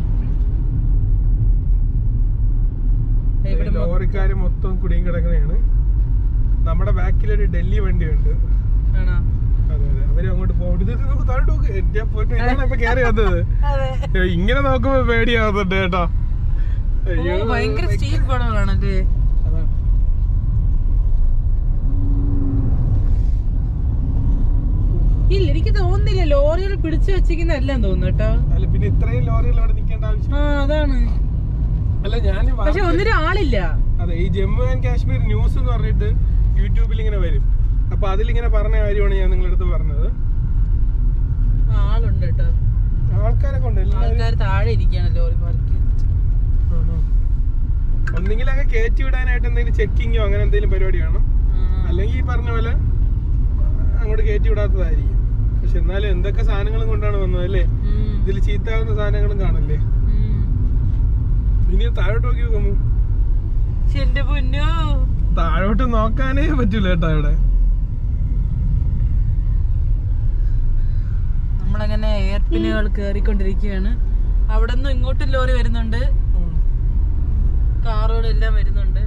ലോറിക്കാര് മൊത്തം കുടുങ്ങി കിടക്കുന്നതാണ്. നമ്മുടെ ബാക്കിലൊരു ഡൽഹി വണ്ടിയുണ്ട്. അതെ അതെ, അവര് അങ്ങോട്ട് പോകും. താഴോട്ട് എന്റെ ഇപ്പൊ കയറി വന്നത്. ഇങ്ങനെ നോക്കുമ്പോ പേടിയാവുന്നുണ്ട് കേട്ടോ. ഭയങ്കര സ്റ്റീൽ പടമാണല്ലേ. ഇല്ല, എനിക്ക് തോന്നുന്നില്ല ലോറികൾ പിടിച്ചു വെച്ചിരിക്കുന്ന എല്ലാം തോന്നുന്നു കേട്ടോ. അല്ല, പിന്നെ ഇത്രയും ലോറികൾ അവിടെ നിൽക്കേണ്ട ആവശ്യം. അതാണ്. അല്ല, ഞാൻ പക്ഷെ ഒന്നിനും ആളില്ല. അതെ, ഈ ജമ്മു ആൻഡ് കാശ്മീർ ന്യൂസ് എന്ന് പറഞ്ഞിട്ട് യൂട്യൂബിൽ ഇങ്ങനെ വരും. അപ്പൊ അതിലിങ്ങനെ പറഞ്ഞ കാര്യമാണ് ഞാൻ നിങ്ങളുടെ അടുത്ത് പറഞ്ഞത്. ആളുണ്ട് കേട്ടോ, ആൾക്കാരൊക്കെ ഉണ്ട്. ആൾക്കാർ താഴെ ഇരിക്കുകയാണ് ലോറി പാർക്ക്. ഒന്നെങ്കിൽ അങ്ങ് കയറ്റി വിടാനായിട്ട് എന്തെങ്കിലും ചെക്കിങ്ങോ അങ്ങനെ എന്തെങ്കിലും പരിപാടി കാണും. അല്ലെങ്കിൽ ഈ പറഞ്ഞ പോലെ അങ്ങോട്ട് കയറ്റി വിടാത്തതായിരിക്കും. പക്ഷെ എന്നാലും എന്തൊക്കെ സാധനങ്ങളും കൊണ്ടാണ് വന്നത് അല്ലേ. ഇതിൽ ചീത്താവുന്ന സാധനങ്ങളും കാണില്ലേ. ഇനി താഴോട്ട് നോക്കി നോക്കുമ്പോ താഴോട്ട് നോക്കാനേ പറ്റൂല കേട്ടോ. ഇവിടെ നമ്മളങ്ങനെ എയർപിന്നുകൾ കേറിക്കൊണ്ടിരിക്കുകയാണ്. അവിടെ നിന്ന് ഇങ്ങോട്ടും ലോറി വരുന്നുണ്ട്, കാറുകളെല്ലാം വരുന്നുണ്ട്.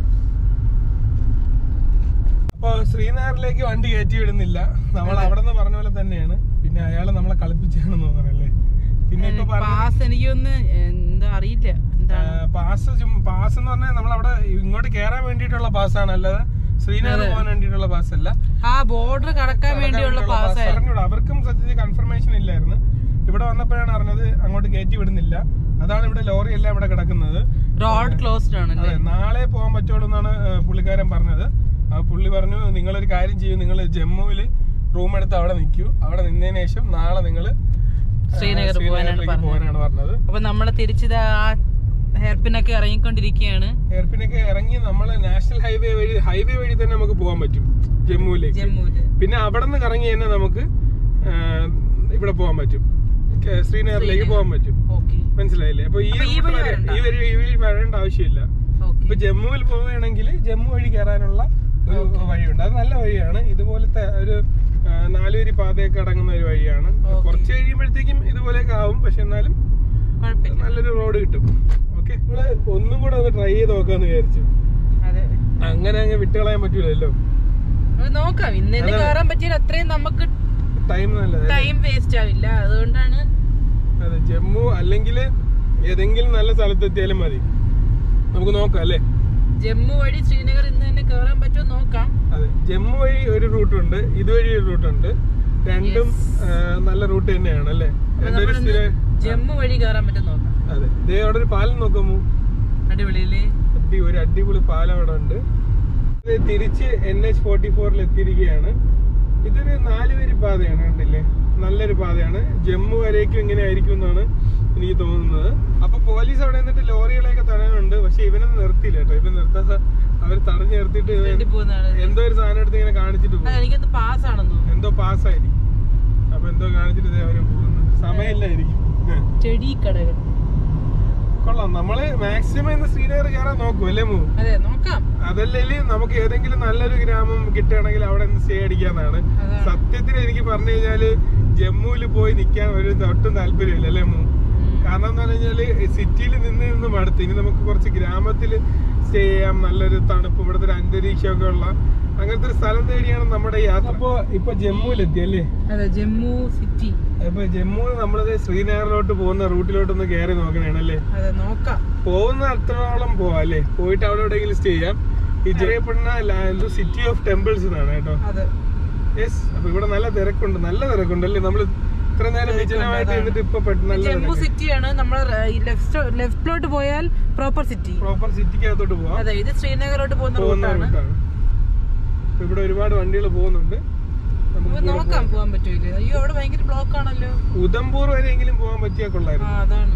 അപ്പൊ ശ്രീനഗറിലേക്ക് വണ്ടി കയറ്റി വിടുന്നില്ല. നമ്മൾ അവിടെ നിന്ന് പറഞ്ഞ പോലെ തന്നെയാണ്. പിന്നെ അയാള് നമ്മളെ കളിപ്പിച്ചാണെന്ന് തോന്നണല്ലേ. പിന്നെ ഇപ്പൊ പാസ് എനിക്കൊന്ന് എന്താ അറിയില്ല. പാസ് എന്ന് പറഞ്ഞാൽ നമ്മളവിടെ ഇങ്ങോട്ട് കയറാൻ വേണ്ടിയിട്ടുള്ള പാസ്സാണ്, അല്ലാതെ ശ്രീനഗർ പോകാൻ വേണ്ടിയിട്ടുള്ള പാസ് അല്ല. ആ ബോർഡർ കടക്കാൻ വേണ്ടിയുള്ള പാസ്. അവർക്കും സത്യത്തിൽ കൺഫർമേഷൻ ഇല്ലായിരുന്നു. ഇവിടെ വന്നപ്പോഴാണ് അറിഞ്ഞത് അങ്ങോട്ട് കയറ്റി വിടുന്നില്ല. അതാണ് ഇവിടെ ലോറി എല്ലാം ഇവിടെ കിടക്കുന്നത്. റോഡ് ക്ലോസ്ഡ് ആണ്. അതെ, നാളെ പോകാൻ പറ്റുള്ളൂ എന്നാണ് പുള്ളിക്കാരൻ പറഞ്ഞത്. ആ പുള്ളി പറഞ്ഞു, നിങ്ങളൊരു കാര്യം ചെയ്യൂ, നിങ്ങൾ ജമ്മുവിൽ റൂം എടുത്ത് അവിടെ നിൽക്കൂ. അവിടെ നിന്നതിന് ശേഷം നാളെ നിങ്ങൾ ശ്രീനഗർ പോകാനാണ് പറഞ്ഞത്. അപ്പൊ നമ്മള് തിരിച്ചത് ആ ഹെയർപിന്നൊക്കെ ഇറങ്ങിക്കൊണ്ടിരിക്കുകയാണ്. ഹെയർപിന്നൊക്കെ ഇറങ്ങി നമ്മള് നാഷണൽ ഹൈവേ വഴി തന്നെ നമുക്ക് പോകാൻ പറ്റും ജമ്മുവിലേക്ക്. പിന്നെ അവിടെ നിന്ന് കറങ്ങി തന്നെ നമുക്ക് ഇവിടെ പോകാൻ പറ്റും, ശ്രീനഗറിലേക്ക് പോകാൻ പറ്റും. മനസ്സിലായില്ലേ. അപ്പൊ ഈ വഴി വരേണ്ട ആവശ്യമില്ല. ഇപ്പൊ ജമ്മുവിൽ പോവുകയാണെങ്കിൽ ജമ്മു വഴി കയറാനുള്ള ഒരു വഴിയുണ്ട്. അത് നല്ല വഴിയാണ്. ഇതുപോലത്തെ ഒരു 4 വരി പാതയൊക്കെ അടങ്ങുന്ന ഒരു വഴിയാണ്. കുറച്ച് കഴിയുമ്പോഴത്തേക്കും ഇതുപോലെയൊക്കെ ആവും. പക്ഷെ എന്നാലും നല്ലൊരു റോഡ് കിട്ടും. ഓക്കെ, നമ്മള് ഒന്നും കൂടെ ഒന്ന് ട്രൈ ചെയ്ത് നോക്കാന്ന് വിചാരിച്ചു. അങ്ങനെ അങ്ങ് വിട്ടുകളയാൻ പറ്റൂലല്ലോ. നോക്കാം, ഇന്ന് കയറാൻ പറ്റിയാൽ അത്രയും നമുക്ക് ടൈം വേസ്റ്റ് ആവില്ല. അതുകൊണ്ടാണ് അതെ, ജമ്മു അല്ലെങ്കിൽ ഏതെങ്കിലും നല്ല സ്ഥലത്തെത്തിയാലും മതി. നമുക്ക് നോക്കാം അല്ലേ. ജമ്മു വഴി ശ്രീനഗർ ഇന്ന് തന്നെ കയറാൻ പറ്റുമോ നോക്കാം. അതെ, ജമ്മു വഴി ഒരു റൂട്ടുണ്ട്, ഇതുവഴി ഒരു റൂട്ടുണ്ട്. രണ്ടും നല്ല റൂട്ട് തന്നെയാണ് അല്ലേ. ജമ്മു വഴി കയറാൻ പറ്റും നോക്കാം. അതെ, ദേ അവിടെ ഒരു പാലം നോക്കാമോ. അടിപൊളിയല്ലേ. ഒരു അടിപൊളി പാലം അവിടെ ഉണ്ട്. തിരിച്ച് NH44 എത്തിയിരിക്കുകയാണ്. ഇതൊരു 4 വരി പാതയാണ്, കണ്ടില്ലേ. നല്ലൊരു പാതയാണ്. ജമ്മു വരേക്കും ഇങ്ങനെ ആയിരിക്കും എന്നാണ് എനിക്ക് തോന്നുന്നത്. അപ്പൊ പോലീസ് അവിടെ നിന്നിട്ട് ലോറികളെയൊക്കെ തടയാനുണ്ട്. പക്ഷെ ഇവനൊന്നും നിർത്തിയില്ല കേട്ടോ. ഇവൻ നിർത്താത്ത അവർ തടഞ്ഞു നിർത്തിയിട്ട് എന്തോ ഒരു സാധനം എടുത്ത് ഇങ്ങനെ കാണിച്ചിട്ട് പോകും. എന്തോ പാസ്സായിരിക്കും. അപ്പൊ എന്തോ കാണിച്ചിട്ട് അവര് പോകുന്നു. സമയമില്ലായിരിക്കും. കൊള്ളാം. നമ്മള് മാക്സിമം ഇന്ന് ശ്രീനഗർ കയറാൻ നോക്കും അല്ലേ മൂ. അതല്ലേ നമുക്ക് ഏതെങ്കിലും നല്ലൊരു ഗ്രാമം കിട്ടുകയാണെങ്കിൽ അവിടെ സ്റ്റേ അടിക്കാന്നാണ്. സത്യത്തിൽ എനിക്ക് പറഞ്ഞു കഴിഞ്ഞാല് ജമ്മുവിൽ പോയി നിക്കാൻ ഒരു ഒട്ടും താല്പര്യമില്ല അല്ലേ മൂ. കാരണം എന്ന് പറഞ്ഞു കഴിഞ്ഞാല് സിറ്റിയിൽ നിന്ന് മടുത്ത്. ഇനി നമുക്ക് കുറച്ച് ഗ്രാമത്തിൽ സ്റ്റേ ചെയ്യാം. നല്ലൊരു തണുപ്പ്, ഇവിടുത്തെ ഒരു അന്തരീക്ഷമൊക്കെ ഉള്ള അങ്ങനത്തെ ഒരു സ്ഥലം തേടിയാണ് നമ്മുടെ യാത്ര. അപ്പൊ ഇപ്പൊ ജമ്മുവിലെത്തി അല്ലേ. ജമ്മു സിറ്റി. അപ്പൊ ജമ്മു നമ്മളത് ശ്രീനഗറിലോട്ട് പോകുന്ന റൂട്ടിലോട്ടൊന്ന് കയറി നോക്കണേണല്ലേ. പോകുന്ന അത്രോളം പോവാം അല്ലേ. പോയിട്ട് അവിടെ എവിടെയെങ്കിലും സ്റ്റേ ചെയ്യാം. ഈ അറിയപ്പെടുന്ന സിറ്റി ഓഫ് ടെമ്പിൾസ് എന്നാണ് കേട്ടോ. യെസ്. അപ്പൊ ഇവിടെ നല്ല തിരക്കുണ്ട് അല്ലേ. നമ്മള് ഇത്ര നേരം വിജനമായിട്ട് ഇരുന്നിട്ട് ഇപ്പൊ ജമ്മു സിറ്റിയാണ്. നമ്മള് ലെഫ്റ്റിലോട്ട് പോയാൽ പ്രോപ്പർ സിറ്റിക്കകത്തോട്ട് പോവാം. ഇത് ശ്രീനഗറിലോട്ട് പോകുന്ന റൂട്ടാണ്. ഇവിടെ ഒരുപാട് വണ്ടികൾ പോകുന്നുണ്ട്. നോക്കാം പോവാൻ പറ്റൂല. അയ്യോ അവിടെ ഭയങ്കര ബ്ലോക്ക് ആണല്ലോ. ഉദംപൂർ വരെയെങ്കിലും പോകാൻ പറ്റിയാ കൊള്ളായിരുന്നു. അതാണ്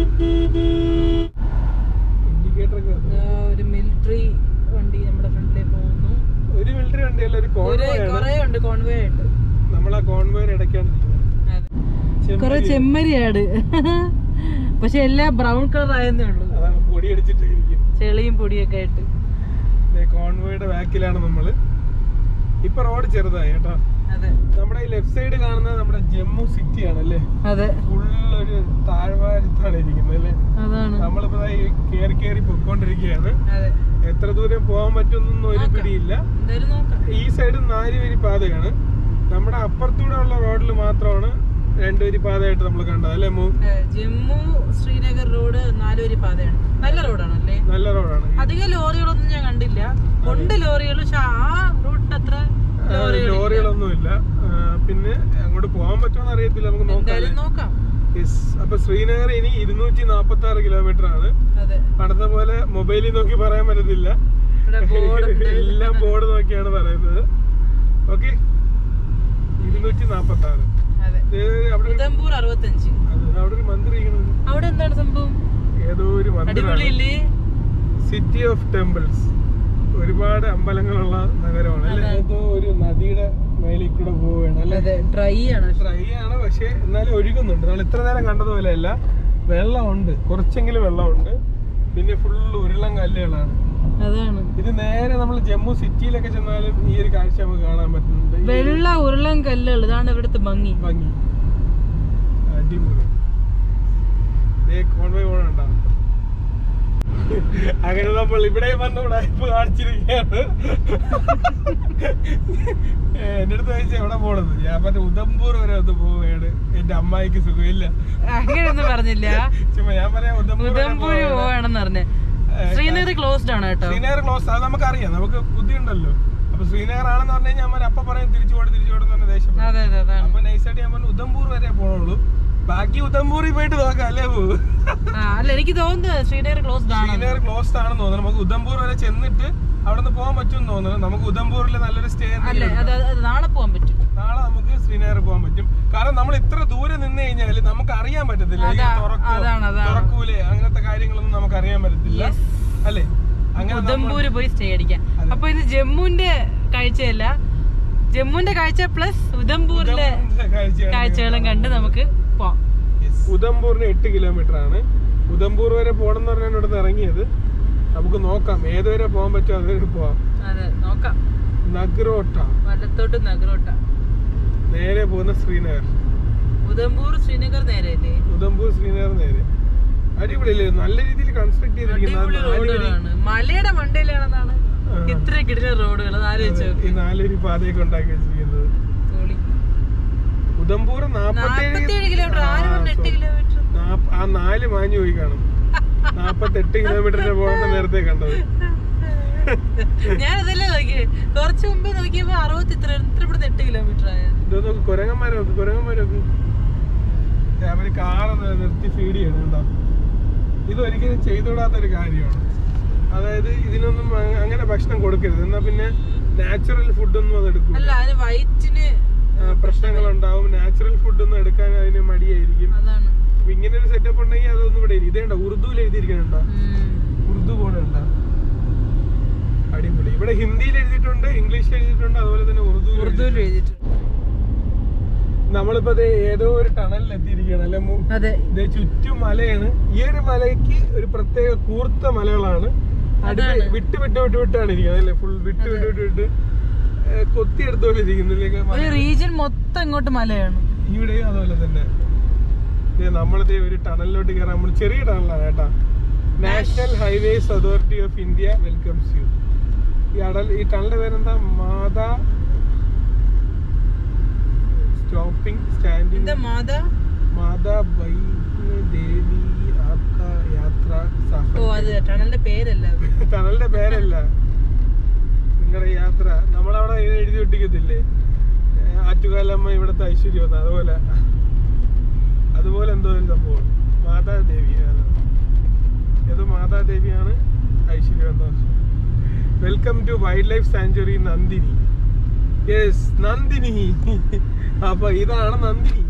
ഇൻഡിക്കേറ്റർ ഒക്കെ ഒരു മിലിറ്ററി വണ്ടി നമ്മുടെ ഫ്രണ്ടിലേ പോകുന്നു. ഒരു മിലിറ്ററി വണ്ടിയല്ല, ഒരു കൊറേ ഉണ്ട് കോൺവേ ആയിട്ട്. നമ്മളാ കോൺവോയർ ഇടയ്ക്കാണ് കൊറേ ചെമ്മരിയാട്. പക്ഷെ എല്ലാം ബ്രൗൺ കളർ ആയെന്നേ ഉള്ളൂ. അതാണ് പൊടി അടിച്ചിട്ടിരിക്കും, ചെളിയും പൊടിയൊക്കെ ആയിട്ട്. കോൺവോയുടെ ബാക്കിലാണ് നമ്മള്. ഇപ്പൊ റോഡ് ചെറുതായി കേട്ടോ. നമ്മുടെ ഈ ലെഫ്റ്റ് സൈഡ് കാണുന്നത് നമ്മുടെ ജമ്മു സിറ്റി ആണല്ലേ. ഫുൾ ഒരു താഴ്വാരത്താണ് ഇരിക്കുന്നത് അല്ലേ. നമ്മളിപ്പോ കേറി കേറി പൊക്കോണ്ടിരിക്കുകയാണ്. എത്ര ദൂരം പോകാൻ പറ്റുന്നൊന്നും ഒരു പിടിയില്ല. ഈ സൈഡ് 4 വരി പാതയാണ്. നമ്മുടെ അപ്പുറത്തൂടെ ഉള്ള റോഡിൽ മാത്രമാണ് 2 വരി പാതയായിട്ട് നമ്മൾ കണ്ടത് അല്ലേ. ജമ്മു ശ്രീനഗർ റോഡ് 4 വരി പാതയാണ്. നല്ല റോഡാണല്ലേ. നല്ല റോഡാണ്. അധികം ലോറികളൊന്നും ഞാൻ കണ്ടില്ല. ഉണ്ട് ലോറികൾ, പക്ഷെ ആ റൂട്ടിന് അത്ര ലോറികളൊന്നുമില്ല. പിന്നെ അങ്ങോട്ട് പോകാൻ പറ്റുമോ അറിയത്തില്ല, നമുക്ക് നോക്കാം. അപ്പൊ ശ്രീനഗർ ഇനി 246 കിലോമീറ്റർ ആണ്. പണ്ടത്തെ പോലെ മൊബൈലിൽ നോക്കി പറയാൻ പറ്റത്തില്ല, എല്ലാം ബോർഡ് നോക്കിയാണ് പറയുന്നത്. ഓക്കെ, 246. അവിടെ ഒരു മന്ദിർ. അവിടെ എന്താണ് സംഭവം? ഏതോ ഒരു മന്ദിർ, സിറ്റി ഓഫ് ടെമ്പിൾസ്. ഒരുപാട് അമ്പലങ്ങളുള്ള നഗരമാണ് അല്ലേ. ഏതോ ഒരു നദിയുടെ മേലിൽ കൂടെ പോവുകയാണ് അല്ലേ. ഡ്രൈ ആണ്, പക്ഷെ എന്നാലും ഒഴുകുന്നുണ്ട്. നമ്മൾ ഇത്ര നേരം കണ്ടതുപോലെ അല്ല, വെള്ളമുണ്ട്, കുറച്ചെങ്കിലും വെള്ളമുണ്ട്. പിന്നെ ഫുള്ള് ഉരുളൻ കല്ലുകളാണ്. ഇത് നേരെ നമ്മൾ ജമ്മു സിറ്റിയിലൊക്കെ ചെന്നാലും ഈ ഒരു കാഴ്ച നമുക്ക് കാണാൻ പറ്റുന്നുണ്ട്. വെള്ള ഉരുളൻ കല്ലുകൾ, ഇതാണ് ഇവിടുത്തെ ഭംഗി. അടിപൊളി. കോൺവേ പോകണ്ട. അങ്ങനെ നമ്മൾ ഇവിടെ വന്ന് ഉടായ്പ കാണിച്ചിരിക്കുകയാണ്. എന്റെ അടുത്ത് ചോദിച്ചാൽ എവിടെ പോണത്, ഞാൻ പറഞ്ഞ ഉദംപൂർ വരെ ഒന്ന് പോവുകയാണ്. എന്റെ അമ്മായിക്ക് സുഖമില്ല. അങ്ങനെയൊന്നും പറഞ്ഞില്ല. ചുമ്മാ ഞാൻ പറയാം ഉദംപൂർ പോവാണെന്ന് പറഞ്ഞേ. ശ്രീനഗർ ക്ലോസ്ഡ് ആണ് കേട്ടോ. ശ്രീനഗർ ക്ലോസ്, അത് നമുക്കറിയാം, നമുക്ക് ബുദ്ധിയുണ്ടല്ലോ. അപ്പൊ ശ്രീനഗർ ആണെന്ന് പറഞ്ഞു കഴിഞ്ഞാൽ ഞാൻ അപ്പൊ പറയാം തിരിച്ചോടുന്ന ദേശം. അപ്പൊ നൈസായിട്ട് ഞാൻ പറഞ്ഞു ഉദംപൂർ വരെ പോണുള്ളൂ, ബാക്കി ഉദംപൂരിൽ പോയിട്ട് നോക്കാം അല്ലേ. അല്ല, എനിക്ക് തോന്നുന്നത് ശ്രീനഗർ ക്ലോസ്ഡ് ആണെന്ന് തോന്നുന്നു. നമുക്ക് ഉദംപൂർ വരെ ചെന്നിട്ട് അവിടെ നിന്ന് പോകാൻ പറ്റുമെന്ന് തോന്നുന്നു. നമുക്ക് ഉദംപൂറിൽ നല്ലൊരു സ്റ്റേ നാളെ പോകാൻ പറ്റും. നാളെ നമുക്ക് ശ്രീനഗർ പോകാൻ പറ്റും. കാരണം നമ്മൾ ഇത്ര ദൂരം നിന്ന് കഴിഞ്ഞാല് നമുക്ക് അറിയാൻ പറ്റത്തില്ല, തുറക്കൂലേ അങ്ങനത്തെ കാര്യങ്ങളൊന്നും നമുക്ക് അറിയാൻ പറ്റത്തില്ല അല്ലേ. അങ്ങനെ ഉദംപൂര് പോയി സ്റ്റേ അടിക്കാം. അപ്പൊ ഇത് ജമ്മുവിന്റെ കാഴ്ചയല്ല, ജമ്മുവിന്റെ കാഴ്ച പ്ലസ് ഉദംപൂരിലെ കാഴ്ചകളും കണ്ട് നമുക്ക് പോവാം. ഉദംപൂറിന് 8 കിലോമീറ്റർ ആണ്. ഉദംപൂർ വരെ പോകണം എന്ന് പറഞ്ഞാണ് ഇവിടുന്ന് ഇറങ്ങിയത്. നമുക്ക് നോക്കാം ഏതുവരെ പോകാൻ പറ്റുമോ അതുവരെ പോവാം. നഗ്രോട്ട, വലത്തോട്ട് നഗ്രോട്ട, നേരെ പോകുന്ന ശ്രീനഗർ. ഉദംപൂർ ശ്രീനഗർ നേരെ അല്ലേ? ഉദംപൂർ ശ്രീനഗർ നേരെ. അടിപൊളിയല്ലേ, നല്ല രീതിയിൽ കൺസ്ട്രക്ട് ചെയ്തിരിക്കുന്നത്. മലയുടെ മണ്ടയിലാണെന്നാണ് ഇത്ര കിടിലൻ റോഡുകൾ. ഈ 4 വരി പാതയൊക്കെ ഉണ്ടാക്കി വെച്ചിരിക്കുന്നത്. ഉദംപൂർ 47 കിലോമീറ്റർ. ആ 4 മാഞ്ഞു പോയി കാണും. 48 കിലോമീറ്ററിന്റെ പോകേണ്ട നേരത്തെ കണ്ടത്. ഞാനതല്ലേ നോക്കിയേ, കുറച്ച് മുമ്പ് നോക്കിയപ്പോ 8 കിലോമീറ്റർ ആയത്. കുരങ്ങന്മാരൊക്കെ അവര് കാറ് നിർത്തി ഫീഡ് ചെയ്യണം കേട്ടോ. ഇത് ഒരിക്കലും ചെയ്തുകൂടാത്തൊരു കാര്യമാണ്. അതായത് ഇതിനൊന്നും അങ്ങനെ ഭക്ഷണം കൊടുക്കരുത്. എന്നാ പിന്നെ നാച്ചുറൽ ഫുഡൊന്നും അത് എടുക്കും, പ്രശ്നങ്ങളുണ്ടാവും. നാച്ചുറൽ ഫുഡൊന്നും എടുക്കാൻ അതിന് മടിയായിരിക്കും. ഇങ്ങനെ ഒരു സെറ്റപ്പ് ഉണ്ടെങ്കിൽ അതൊന്നും ഇവിടെ ഇതേണ്ട ഉറുദുവിൽ എഴുതിയിരിക്കണുണ്ടോ, ഉറുദു ബോർഡ് ഉണ്ടോ. അടിപൊളി. ഇവിടെ ഹിന്ദിയിൽ എഴുതിയിട്ടുണ്ട്, ഇംഗ്ലീഷിൽ എഴുതിയിട്ടുണ്ട്, അതുപോലെ തന്നെ ഉറുദുവിൽ എഴുതിയിട്ടുണ്ട്. നമ്മളിപ്പോ ഏതോ ഒരു ടണലിൽ എത്തിയിരിക്കുകയാണ് അല്ലെ. ഇത് ചുറ്റും മലയാണ്. ഈ ഒരു മലയ്ക്ക് ഒരു പ്രത്യേക കൂർത്ത മലകളാണ്. വിട്ടാണ് ഇരിക്കുന്നത് അല്ലെ. ഫുൾ വിട്ട് കൊത്തിയെടുത്തോലെ ഇരിക്കുന്നില്ലേ. റീജിയൻ മൊത്തം ഇങ്ങോട്ട് മലയാണ്. ഇവിടെയും അതുപോലെ തന്നെ. നമ്മളിത് ഒരു ടണലിലോട്ട് കയറാൻ നമ്മൾ ചെറിയ ടണലാണ് കേട്ടാ. National highways authority of India welcomes you. ഈ ടണലിന്റെ പേരെന്താ? മാതാ സ്റ്റോപ്പിംഗ് സ്റ്റാൻഡിംഗ് മാതാ ദേവി ആപ്കാ യാത്ര സഫർ. ടണലിന്റെ പേരല്ല, നിങ്ങളുടെ യാത്ര. നമ്മളവിടെ എഴുതി ഒട്ടിക്കത്തില്ലേ, ആറ്റുകാലമ്മ ഇവിടുത്തെ ഐശ്വര്യം, അതുപോലെ എന്തോ ഒരു സംഭവം. മാതാദേവി, ഏതോ മാതാദേവിയാണ് ഐശ്വര്യം എന്തോ. Welcome to wild life sanctuary Nandini. Yes, Nandini. അപ്പൊ ഇതാണ് നന്ദിനി.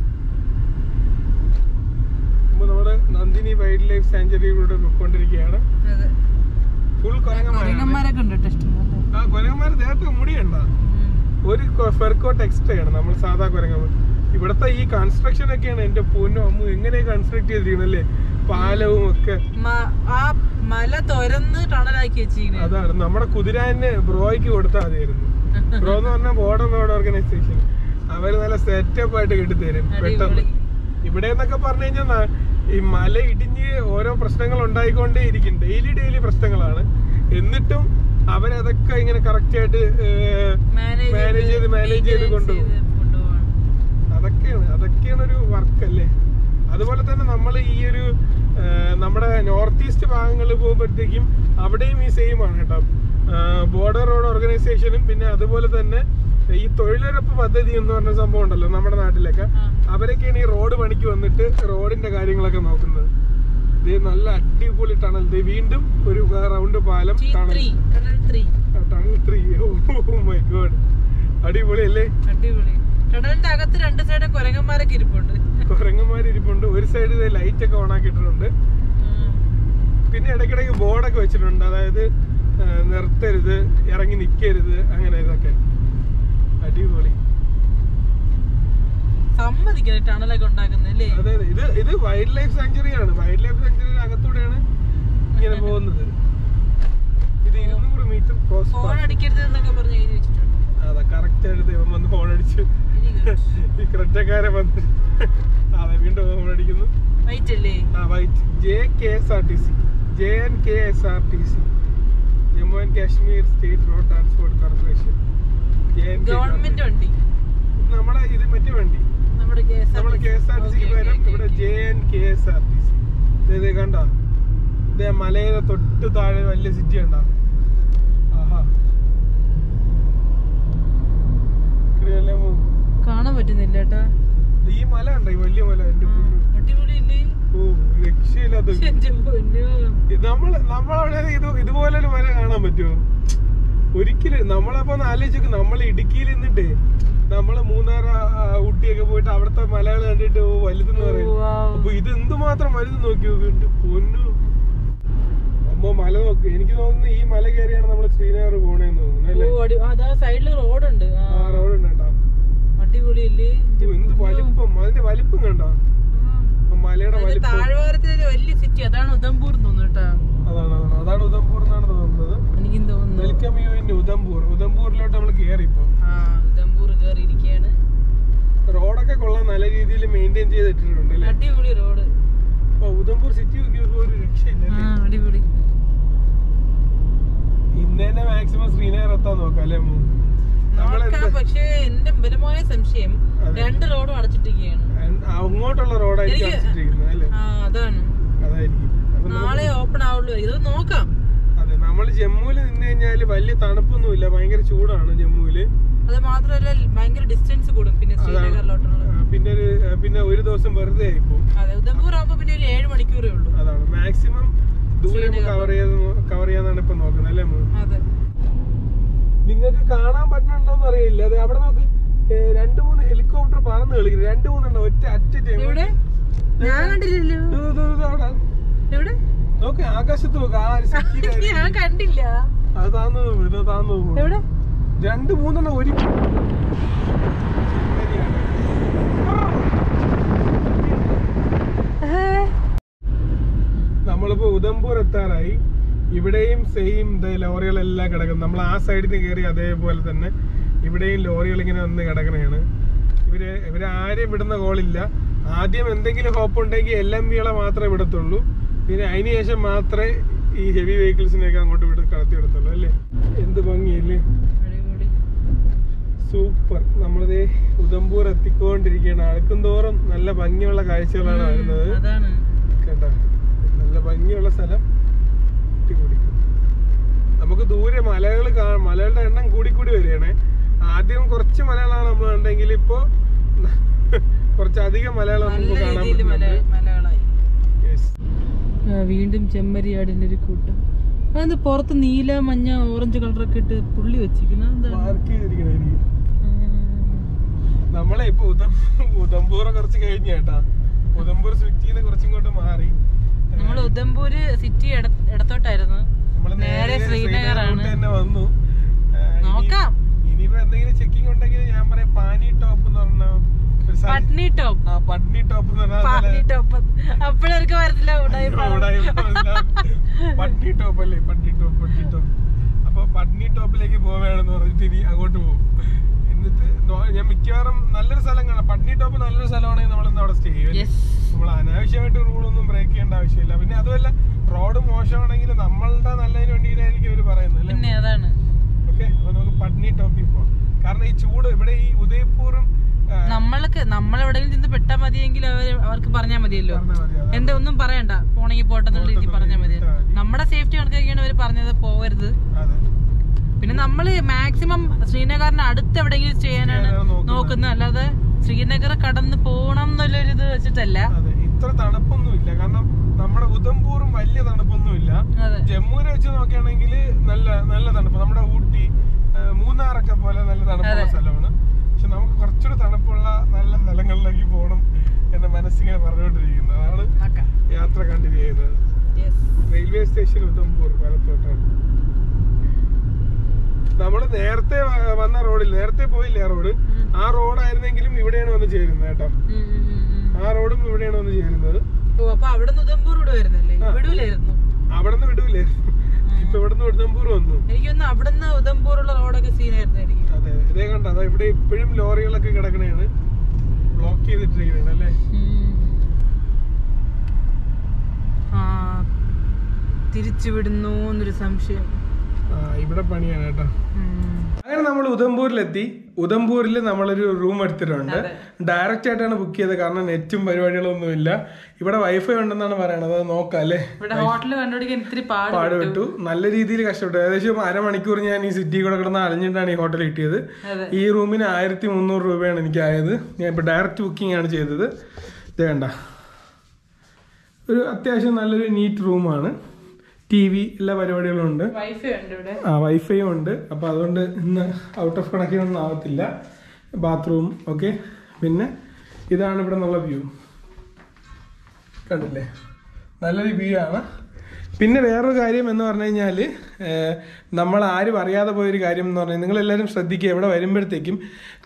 നമ്മുടെ നന്ദിനി വൈൽഡ് ലൈഫ് സാഞ്ചുറിയിലൂടെ പോയിക്കൊണ്ടിരിക്കുകയാണ്. ഫുൾ കുരങ്ങന്മാരൊക്കെ ഉണ്ട് ട്ടോ ഇഷ്ടംപോലെ. ആ കുരങ്ങന്മാർ ദേഹത്ത് മുടിയുണ്ട, ഒരു ഫെർകോട്ട് എക്സ്ട്രാ ആണ് നമ്മൾ സാധാ കുരങ്ങന്മാർ. ഇവിടത്തെ ഈ കൺസ്ട്രക്ഷൻ ഒക്കെയാണ് എന്റെ പൊന്നും അമ്മ, എങ്ങനെ കൺസ്ട്രക്ട് ചെയ്തിരിക്കണല്ലേ, പാലവും ഒക്കെ. ആ മല തുരന്ന് ടണലാക്കി വെച്ചിരിക്കുന്നത്. അതാണ് നമ്മുടെ കുതിരാന് ബ്രോയ്ക്ക് കൊടുത്താൽ മതിയായിരുന്നു. ബ്രോ എന്ന് പറഞ്ഞാൽ ബോർഡർ റോഡ് ഓർഗനൈസേഷൻ, അവര് നല്ല സെറ്റപ്പ് ആയിട്ട് കെട്ടിത്തരും പെട്ടെന്ന്. ഇവിടെ എന്നൊക്കെ പറഞ്ഞു കഴിഞ്ഞാൽ ഈ മല ഇടിഞ്ഞ് ഓരോ പ്രശ്നങ്ങൾ ഉണ്ടായിക്കൊണ്ടേ ഇരിക്കും, ഡെയിലി പ്രശ്നങ്ങളാണ്. എന്നിട്ടും അവരതൊക്കെ ഇങ്ങനെ കറക്റ്റ് ആയിട്ട് മാനേജ് ചെയ്ത് കൊണ്ടുപോകും. അതൊക്കെയാണ് ഒരു വർക്ക് അല്ലേ. അതുപോലെ തന്നെ നമ്മൾ ഈ ഒരു നമ്മുടെ നോർത്ത് ഈസ്റ്റ് ഭാഗങ്ങളിൽ പോകുമ്പോഴത്തേക്കും അവിടെയും ഈ സെയിം ആണ് കേട്ടോ. ബോർഡർ റോഡ് ഓർഗനൈസേഷനും പിന്നെ അതുപോലെ തന്നെ ഈ തൊഴിലുറപ്പ് പദ്ധതി എന്ന് പറഞ്ഞ സംഭവം ഉണ്ടല്ലോ നമ്മുടെ നാട്ടിലൊക്കെ, അവരൊക്കെയാണ് ഈ റോഡ് പണിക്ക് വന്നിട്ട് റോഡിന്റെ കാര്യങ്ങളൊക്കെ നോക്കുന്നത്. ഇത് നല്ല അടിപൊളി ടണൽ. ഇത് വീണ്ടും ഒരു റൗണ്ട് പാലം, ടണൽ 3. ഓ മൈ ഗോഡ്, അടിപൊളി അല്ലേ. അടിപൊളി. ടണലിന്റെ അകത്ത് രണ്ട് സൈഡും കുരങ്ങന്മാരൊക്കെ ഇരിപ്പുണ്ട്. ഒരു സൈഡ് ലൈറ്റ് ഒക്കെ ഓൺ ആക്കിയിട്ടുണ്ട്. പിന്നെ ഇടയ്ക്കിടയ്ക്ക് ബോർഡൊക്കെ വെച്ചിട്ടുണ്ട്, അതായത് നിർത്തരുത്, ഇറങ്ങി നിൽക്കരുത്, അങ്ങനെ ഇതൊക്കെ. അടിപൊളി. സമ്മതിക്കണം ടണലൊക്കെ ഉണ്ടാക്കുന്നല്ലേ. അതെ, ഇത് വൈൽഡ് ലൈഫ് സാഞ്ചുറി ആണ്. വൈൽഡ് ലൈഫ് സാഞ്ചുറിയുടെ അകത്തൂടെയാണ് ഇങ്ങനെ പോകുന്നത്. ഇത് 200 മീറ്റർ ഹോൺ അടിക്കരുത് എന്നൊക്കെ പറഞ്ഞ് എഴുതി വെച്ചിട്ടുണ്ട്. അതെ, കറക്റ്റ് ആയിട്ട് ഇവൻ വന്ന് ഹോൺ അടിച്ചു. ഈ ക്രെറ്റക്കാരെ വന്ന് അതെ വീണ്ടും ഹോൺ അടിക്കുന്നു. വൈറ്റ് അല്ലേ? ആ white. JKSRTC, JNKSRTC, Jammu and Kashmir state road transport corporation. Government വണ്ടി. നമ്മുടെ ഇത് മറ്റേ വണ്ടി, നമ്മുടെ KSRTC പകരം ഇവിടെ JNKSRTC. ഇത് കണ്ടോ, ഇത് മലയുടെ തൊട്ട് താഴെ വലിയ സിറ്റി കണ്ടോ. ആഹാ, കാണാൻ പറ്റുന്നില്ല കേട്ടാ. ഈ മല ഉണ്ടോ, ഈ വലിയ മല. അടിപൊളിയല്ലേ. ഓ രക്ഷയില്ലാത്ത. നമ്മളവിടെ ഇതുപോലൊരു മല കാണാൻ പറ്റുമോ? ഒരിക്കലും. നമ്മളപ്പോ ആലോചിക്കും, നമ്മൾ ഇടുക്കിയിൽ നിന്നിട്ട് നമ്മള് മൂന്നാർ ഊട്ടിയൊക്കെ പോയിട്ട് അവിടുത്തെ മലകൾ കണ്ടിട്ട് വലുതെന്ന് പറയും. അപ്പൊ ഇത് എന്തുമാത്രം വലുത് നോക്കി നോക്കിണ്ട് പൊന്നു അമ്മ. മല നോക്ക്. എനിക്ക് തോന്നുന്നു ഈ മല കയറിയാണ് നമ്മള് ശ്രീനഗർ പോണേന്ന് തോന്നുന്നു അല്ലേ. സൈഡില് റോഡുണ്ട്. റോഡുണ്ട്. അടിപൊളിയല്ലേ. എന്ത് വലിപ്പം, അതിന്റെ വലിപ്പം കണ്ടോ, മലയുടെ വലിപ്പം. താഴ്വാരത്തിലെ വലിയ സിറ്റി അതാണ് ഉദംപൂർ തോന്നുന്നു കേട്ടാ. അതാണ് ഉദംപൂർ എന്നാണ് തോന്നുന്നത്. എനിക്കും തോന്നുന്നു. Welcome you in Udhampur. ഉദംപൂരിലോട്ട് നമ്മൾ കേറി. ഇപ്പൊ ഉദംപൂർ കേറിയിരിക്കുകയാണ്. റോഡൊക്കെ കൊള്ളാൻ നല്ല രീതിയിൽ മെയിൻറ്റെയിൻ ചെയ്തിട്ടുണ്ട്. അടിപൊളി റോഡ്. ഉദംപൂർ സിറ്റി ഒരു രക്ഷയില്ല. അടിപൊളി. ഇന്ന് തന്നെ മാക്സിമം ശ്രീനഗർ എത്താൻ നോക്കാം അല്ലേ. പക്ഷേ എന്റെ ബലമായ സംശയം 2 റോഡും അടച്ചിട്ടിരിക്കുകയാണ്. അങ്ങോട്ടുള്ള റോഡായിരിക്കും അടച്ചിട്ടിരിക്കുന്നത് അല്ലേ. അതാണ്. അതായിരിക്കും. നാളെ ഓപ്പൺ ആവുള്ളൂ. ഇത് നോക്കാം. അതെ, നമ്മൾ ജമ്മുവിൽ നിന്ന് കഴിഞ്ഞാല് വലിയ തണുപ്പൊന്നുമില്ല, ഭയങ്കര ചൂടാണ് ജമ്മുവില്. അത് മാത്രമല്ല ഭയങ്കര ഡിസ്റ്റൻസ് കൂടും പിന്നെ ശ്രീനഗറിലോട്ടുള്ള. പിന്നെ ഒരു ദിവസം വെറുതെ ആയിപ്പോ. അതെ, ഉദംപൂർ ആകുമ്പോ പിന്നെ ഒരു 7 മണിക്കൂറേ ഉള്ളൂ. അതാണ് മാക്സിമം ദൂരം കവർ ചെയ്യാന്നാണ് ഇപ്പൊ നോക്കുന്നത് അല്ലേ. അതെ. നിങ്ങൾക്ക് കാണാൻ പറ്റുന്നുണ്ടോന്ന് അറിയില്ല. അതെ, അവിടെ നോക്ക്, 2-3 ഹെലികോപ്റ്റർ പറന്ന് കളിക്കുന്നു. 2-3 ഒറ്റ ടൈം. ഞാൻ കണ്ടില്ലല്ലോ. എവിടെ നോക്ക്, ആകാശത്ത് നോക്ക്. ഞാൻ കണ്ടില്ല. അത് താന്നു എവിടെ? 2-3 ഒരു നമ്മളിപ്പോ ഉദംപൂർ എത്താറായി. ഇവിടെയും സെയിം ലോറികളെല്ലാം കിടക്കുന്നു. നമ്മൾ ആ സൈഡിൽ നിന്ന് കയറി അതേപോലെ തന്നെ ഇവിടെയും ലോറികൾ ഇങ്ങനെ വന്ന് കിടക്കണയാണ്. ഇവര് ആരെയും വിടുന്ന കോളില്ല. ആദ്യം എന്തെങ്കിലും ഹോപ്പ് ഉണ്ടെങ്കിൽ LMV-കളെ മാത്രമേ വിടത്തുള്ളൂ. പിന്നെ അതിന് ശേഷം മാത്രമേ ഈ ഹെവി വെഹിക്കിൾസിനെയൊക്കെ അങ്ങോട്ട് കടത്തി വിടത്തുള്ളൂ അല്ലേ. എന്ത് ഭംഗിയല്ലേ, സൂപ്പർ. നമ്മളിത് ഉദംപൂർ എത്തിക്കൊണ്ടിരിക്കുകയാണ്. അടുക്കും തോറും നല്ല ഭംഗിയുള്ള കാഴ്ചകളാണ് വരുന്നത് കേട്ടോ. നല്ല ഭംഗിയുള്ള സ്ഥലം. നമുക്ക് ദൂരെ മലകൾ കാണാം. മലകളുടെ എണ്ണം കൂടി വരികയാണേ. ആദ്യം കുറച്ച് മലകളാണ് നമ്മൾ കണ്ടെങ്കിൽ ഇപ്പൊ കുറച്ചധികം മലകൾ നമുക്ക് കാണാൻ പറ്റും. വീണ്ടും ചെമ്മരിയാടിന്റെ ഒരു കൂട്ടം. അതെന്ത് പുറത്ത് നീല, മഞ്ഞ, ഓറഞ്ച് കളറൊക്കെ ഇട്ട് പുള്ളി വെച്ചിരിക്കുന്ന നമ്മളെ ഇപ്പൊ ഉദംപൂർ കുറച്ച് കഴിഞ്ഞ കേട്ടാ. ഉദംപൂർ സിറ്റിന്ന് കുറച്ചിങ്ങോട്ട് മാറി. നമ്മൾ ഉദംപൂര് സിറ്റി ഇടത്തോട്ടായിരുന്നു, നേരെ ശ്രീനഗറാണ്. തന്നെ വന്നു. നോക്കാം ഇനിയിപ്പോ എന്തെങ്കിലും ചെക്കിംഗ് ഉണ്ടെങ്കിൽ ഞാൻ പറയാം പാനി ടോപ്പ് എന്ന് പറഞ്ഞ പട്നി ടോപ്പ്. പട്നി ടോപ്പ് എന്ന് പട്നി ടോപ്പ് അപ്പോഴൊക്കെ വരത്തില്ല. പട്നി ടോപ്പ് അല്ലേ? പട്നി ടോപ്പ്. അപ്പൊ പട്നി ടോപ്പിലേക്ക് പോവുകയാണെന്ന് പറഞ്ഞിട്ട് ഇനി അങ്ങോട്ട് പോകും. എന്നിട്ട് ഞാൻ മിക്കവാറും നല്ലൊരു സ്ഥലം കാണാം. പട്നി ടോപ്പ് നല്ലൊരു സ്ഥലമാണെങ്കിൽ നമ്മളിന്ന് അവിടെ സ്റ്റേ ചെയ്യും. നമ്മൾ അനാവശ്യമായിട്ട് റൂളൊന്നും ബ്രേക്ക് ചെയ്യേണ്ട ആവശ്യമില്ല. പിന്നെ അതുമല്ല റോഡ് മോശമാണെങ്കിൽ നമ്മളുടെ നല്ലതിന് വേണ്ടിയിട്ടായിരിക്കും അവര് പറയുന്നത് അല്ലേ? അതാണ്. ഓക്കെ, അപ്പൊ നമുക്ക് പട്നി ടോപ്പിൽ പോവാം. കാരണം ഈ ചൂട് ഇവിടെ ഈ ഉദയ്പൂറും നമ്മളെവിടെയെങ്കിലും ചെന്ന് പെട്ടാ മതിയെങ്കിൽ അവർക്ക് പറഞ്ഞാൽ മതിയല്ലോ. എന്താ ഒന്നും പറയണ്ട, പോണെങ്കിൽ പോട്ടെന്നുള്ള രീതിയിൽ പറഞ്ഞാൽ മതി. നമ്മുടെ സേഫ്റ്റി കണക്കൊക്കെയാണ് അവര് പറഞ്ഞത്, പോവരുത്. പിന്നെ നമ്മള് മാക്സിമം ശ്രീനഗറിന് അടുത്ത് എവിടെയെങ്കിലും ചെയ്യാനാണ് നോക്കുന്നത്, അല്ലാതെ ശ്രീനഗർ കടന്ന് പോകണം എന്നുള്ളൊരു ഇത് വെച്ചിട്ടല്ല. ഇത്ര തണുപ്പൊന്നുമില്ല, കാരണം നമ്മുടെ ഉദംപൂറും വലിയ തണുപ്പൊന്നുമില്ല. ജമ്മുവിനെ വെച്ച് നോക്കുകയാണെങ്കിൽ നല്ല തണുപ്പ്. നമ്മുടെ ഊട്ടി, മൂന്നാറൊക്കെ പോലെ നല്ല തണുപ്പുള്ള സ്ഥലമാണ്. പക്ഷെ നമുക്ക് കുറച്ചുകൂടി തണുപ്പുള്ള നല്ല സ്ഥലങ്ങളിലേക്ക് പോകണം എന്ന മനസ്സിങ്ങനെ പറഞ്ഞുകൊണ്ടിരിക്കുന്നു. അതാണ് യാത്ര കണ്ടിന്യൂ ചെയ്യുന്നത്. റെയിൽവേ സ്റ്റേഷൻ ഉദംപൂർ വലത്തോട്ടാണ്. നമ്മള് നേരത്തെ വന്ന റോഡിൽ നേരത്തെ പോയില്ലേ ആ റോഡ്? ആ റോഡായിരുന്നെങ്കിലും ഇവിടെയാണ് വന്ന് ചേരുന്നത് കേട്ടോ. ആ റോഡും ഇവിടെയാണ് വന്ന് ചേരുന്നത്. അവിടുന്ന് വിടൂലേ? ഇപ്പൊ ഇവിടുന്ന് ഉദംപൂർ വന്നു. എനിക്കൊന്ന് അവിടുന്ന് ഉദംപൂറുള്ള റോഡൊക്കെ സീനായിരുന്നു. അതെ, ഇതേ കണ്ട അതാ ഇവിടെ ഇപ്പോഴും ലോറികളൊക്കെ കിടക്കണേണ്, ബ്ലോക്ക് ചെയ്തിട്ടിരിക്കണേണ് അല്ലേ? തിരിച്ചു വിടുന്നു എന്നൊരു സംശയം. ഇവിടെ പണിയാണ് കേട്ടോ. അങ്ങനെ നമ്മൾ ഉദംപൂരിലെത്തി. ഉദംപൂരിൽ നമ്മളൊരു റൂം എടുത്തിട്ടുണ്ട്. ഡയറക്റ്റ് ആയിട്ടാണ് ബുക്ക് ചെയ്തത്, കാരണം നെറ്റും പരിപാടികളൊന്നും ഇല്ല. ഇവിടെ വൈഫൈ ഉണ്ടെന്നാണ് പറയണത്. അത് നോക്കാം അല്ലേ? പാടുപെട്ടു, നല്ല രീതിയിൽ കഷ്ടപ്പെട്ടു. ഏകദേശം അരമണിക്കൂർ ഞാൻ ഈ സിറ്റി കൂടെ കിടന്ന് അലഞ്ഞിട്ടാണ് ഈ ഹോട്ടൽ കിട്ടിയത്. ഈ റൂമിന് 1300 രൂപയാണ് എനിക്ക് ആയത്. ഞാൻ ഇപ്പൊ ഡയറക്റ്റ് ബുക്കിംഗ് ആണ് ചെയ്തത്. ഇത് വേണ്ട, ഒരു അത്യാവശ്യം നല്ലൊരു നീറ്റ് റൂമാണ്. TV എല്ലാ പരിപാടികളും ഉണ്ട്. വൈഫൈയും ഉണ്ട്. അപ്പൊ അതുകൊണ്ട് ഇന്ന് ഔട്ട് ഓഫ് കണക്ഷൻ ഒന്നും ആവത്തില്ല. Bathroom okay. പിന്നെ ഇതാണ് ഇവിടെ നിന്നുള്ള വ്യൂ, കണ്ടില്ലേ? നല്ലൊരു വ്യൂ ആണ്. പിന്നെ വേറൊരു കാര്യം എന്ന് പറഞ്ഞു കഴിഞ്ഞാൽ, നമ്മൾ ആരും അറിയാതെ പോയൊരു കാര്യം എന്ന് പറഞ്ഞാൽ, നിങ്ങളെല്ലാവരും ശ്രദ്ധിക്കുക, ഇവിടെ വരുമ്പോഴത്തേക്കും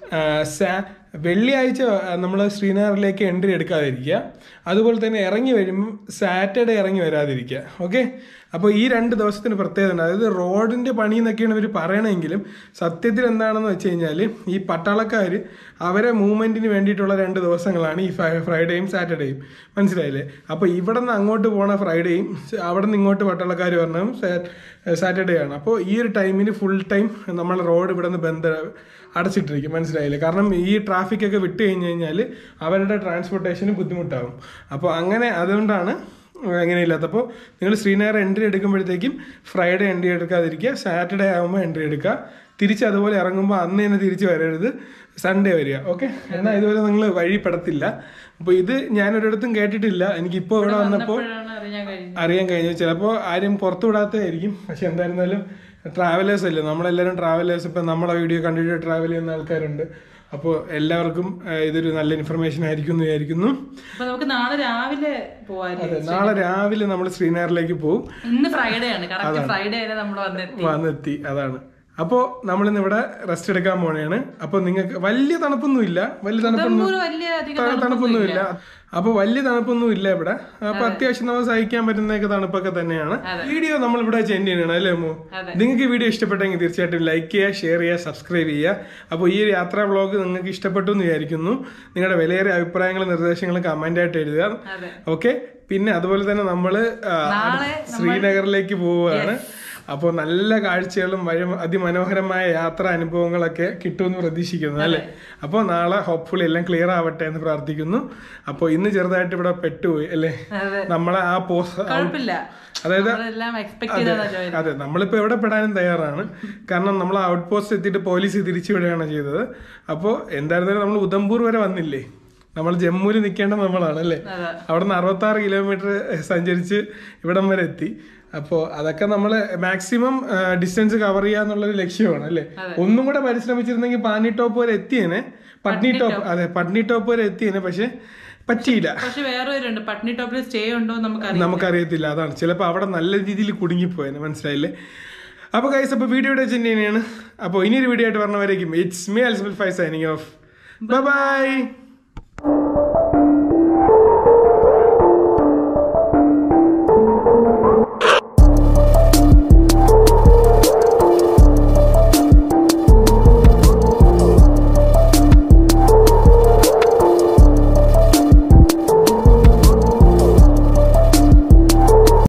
വെള്ളിയാഴ്ച നമ്മൾ ശ്രീനഗറിലേക്ക് എൻട്രി എടുക്കാതിരിക്കുക. അതുപോലെ തന്നെ ഇറങ്ങി വരുമ്പം സാറ്റർഡേ ഇറങ്ങി വരാതിരിക്കുക. ഓക്കെ, അപ്പോൾ ഈ 2 ദിവസത്തിന് പ്രത്യേകത ഉണ്ട്. അതായത് റോഡിൻ്റെ പണി എന്നൊക്കെയാണ് ഇവർ പറയണമെങ്കിലും സത്യത്തിൽ എന്താണെന്ന് വെച്ച് കഴിഞ്ഞാൽ, ഈ പട്ടാളക്കാർ അവരെ മൂവ്മെൻറ്റിന് വേണ്ടിയിട്ടുള്ള 2 ദിവസങ്ങളാണ് ഈ ഫ്രൈഡേയും സാറ്റർഡേയും. മനസ്സിലായില്ലേ? അപ്പോൾ ഇവിടെ നിന്ന് അങ്ങോട്ട് പോണ ഫ്രൈഡേയും അവിടെ നിന്ന് ഇങ്ങോട്ട് പട്ടാളക്കാർ പറഞ്ഞതും സാറ്റർഡേ ആണ്. അപ്പോൾ ഈ ഒരു ടൈമിന് ഫുൾ ടൈം നമ്മൾ റോഡ് ഇവിടെ നിന്ന് അടച്ചിട്ടിരിക്കും. മനസ്സിലായില്ലേ? കാരണം ഈ ട്രാഫിക്കൊക്കെ വിട്ട് കഴിഞ്ഞ് കഴിഞ്ഞാൽ അവരുടെ ട്രാൻസ്പോർട്ടേഷന് ബുദ്ധിമുട്ടാകും. അപ്പോൾ അങ്ങനെ അതുകൊണ്ടാണ് അങ്ങനെയില്ലാത്ത. അപ്പോൾ നിങ്ങൾ ശ്രീനഗർ എൻട്രി എടുക്കുമ്പോഴത്തേക്കും ഫ്രൈഡേ എൻട്രി എടുക്കാതിരിക്കുക, സാറ്റർഡേ ആകുമ്പോൾ എൻട്രി എടുക്കുക. തിരിച്ച് അതുപോലെ ഇറങ്ങുമ്പോൾ അന്ന് തന്നെ തിരിച്ച് വരരുത്, സൺഡേ വരിക. ഓക്കെ, എന്നാൽ ഇതുപോലെ നിങ്ങൾ വഴിപ്പെടത്തില്ല. അപ്പോൾ ഇത് ഞാനൊരിടത്തും കേട്ടിട്ടില്ല. എനിക്കിപ്പോൾ ഇവിടെ വന്നപ്പോൾ അറിയാൻ കഴിഞ്ഞു. ചിലപ്പോൾ ആരും പുറത്തു വിടാത്തതായിരിക്കും. പക്ഷെ എന്തായിരുന്നാലും ട്രാവലേഴ്സ് അല്ലേ, നമ്മളെല്ലാവരും ട്രാവലേഴ്സ്. ഇപ്പം നമ്മളെ വീഡിയോ കണ്ടിട്ട് ട്രാവൽ ചെയ്യുന്ന ആൾക്കാരുണ്ട്. അപ്പോൾ എല്ലാവർക്കും ഇതൊരു നല്ല ഇൻഫർമേഷൻ ആയിരിക്കും എന്ന് വിചാരിക്കുന്നു. നമുക്ക് നാളെ രാവിലെ അതെ, നാളെ രാവിലെ നമ്മൾ ശ്രീനഗറിലേക്ക് പോകും. ഇന്ന് ഫ്രൈഡേ ആണ്, ഫ്രൈഡേ നമ്മൾ വന്നെത്തി. അതാണ്. അപ്പോൾ നമ്മളിന്ന് ഇവിടെ റെസ്റ്റ് എടുക്കാൻ പോണെയാണ്. അപ്പോൾ നിങ്ങൾക്ക് വലിയ തണുപ്പൊന്നുമില്ല, തണുപ്പൊന്നുമില്ല. അപ്പോൾ വലിയ തണുപ്പൊന്നും ഇല്ല ഇവിടെ. അപ്പോൾ അത്യാവശ്യം നമുക്ക് സഹിക്കാൻ പറ്റുന്നതൊക്കെ തണുപ്പൊക്കെ തന്നെയാണ്. വീഡിയോ നമ്മൾ ഇവിടെ ചെൻഡ് ചെയ്യണം അല്ലേ അമ്മു? നിങ്ങൾക്ക് വീഡിയോ ഇഷ്ടപ്പെട്ടെങ്കിൽ തീർച്ചയായിട്ടും ലൈക്ക് ചെയ്യുക, ഷെയർ ചെയ്യുക, സബ്സ്ക്രൈബ് ചെയ്യുക. അപ്പോൾ ഈ ഒരു യാത്രാ വ്ളോഗ് നിങ്ങൾക്ക് ഇഷ്ടപ്പെട്ടു എന്ന് വിചാരിക്കുന്നു. നിങ്ങളുടെ വിലയേറിയ അഭിപ്രായങ്ങളും നിർദ്ദേശങ്ങളും കമന്റ് ആയിട്ട് എഴുതുക. ഓക്കെ, പിന്നെ അതുപോലെ തന്നെ നമ്മൾ ശ്രീനഗറിലേക്ക് പോവുകയാണ്. അപ്പോൾ നല്ല കാഴ്ചകളും അതിമനോഹരമായ യാത്രാ അനുഭവങ്ങളൊക്കെ കിട്ടുമെന്ന് പ്രതീക്ഷിക്കുന്നു അല്ലേ? അപ്പോൾ നാളെ ഹോപ്പ്ഫുള്ളി എല്ലാം ക്ലിയർ ആവട്ടെ എന്ന് പ്രാർത്ഥിക്കുന്നു. അപ്പോൾ ഇന്ന് ചെറുതായിട്ട് ഇവിടെ പെട്ടുപോയി അല്ലേ? നമ്മളെ ആ അതായത് അതെ, നമ്മളിപ്പോൾ എവിടെ പെടാനും തയ്യാറാണ്. കാരണം നമ്മൾ ഔട്ട് പോസ്റ്റ് എത്തിയിട്ട് പോലീസ് തിരിച്ചുവിടുകയാണ് ചെയ്തത്. അപ്പോൾ എന്തായിരുന്നാലും നമ്മൾ ഉദംപൂർ വരെ വന്നില്ലേ? നമ്മൾ ജമ്മുവിൽ നിൽക്കേണ്ട നമ്മളാണ് അല്ലേ? അവിടെ നിന്ന് 66 കിലോമീറ്റർ സഞ്ചരിച്ച് ഇവിടം വരെ എത്തി. അപ്പോൾ അതൊക്കെ നമ്മൾ മാക്സിമം ഡിസ്റ്റൻസ് കവർ ചെയ്യാന്നുള്ളൊരു ലക്ഷ്യമാണ് അല്ലേ. ഒന്നും കൂടെ പരിശ്രമിച്ചിരുന്നെങ്കിൽ പാനി ടോപ്പ് വരെ എത്തിയേനെ, പട്നി ടോപ്പ് വരെ എത്തിയേനെ, പക്ഷെ പറ്റിയില്ല. പക്ഷെ വേറെ പട്നി ടോപ്പിൽ സ്റ്റേ ഉണ്ടോ നമുക്കറിയത്തില്ല. അതാണ് ചിലപ്പോൾ അവിടെ നല്ല രീതിയിൽ കുടുങ്ങിപ്പോയേനെ, മനസ്സിലായില്ലേ. അപ്പോൾ ഗൈസ്, അപ്പോൾ വീഡിയോ വെച്ച് തന്നെയാണ്. അപ്പോൾ ഇനിയൊരു വീഡിയോ ആയിട്ട് പറഞ്ഞവരേക്കും ഇറ്റ്സ് മീ അൽസബൽ ഫൈ സൈനിങ് ഓഫ്. Bye by.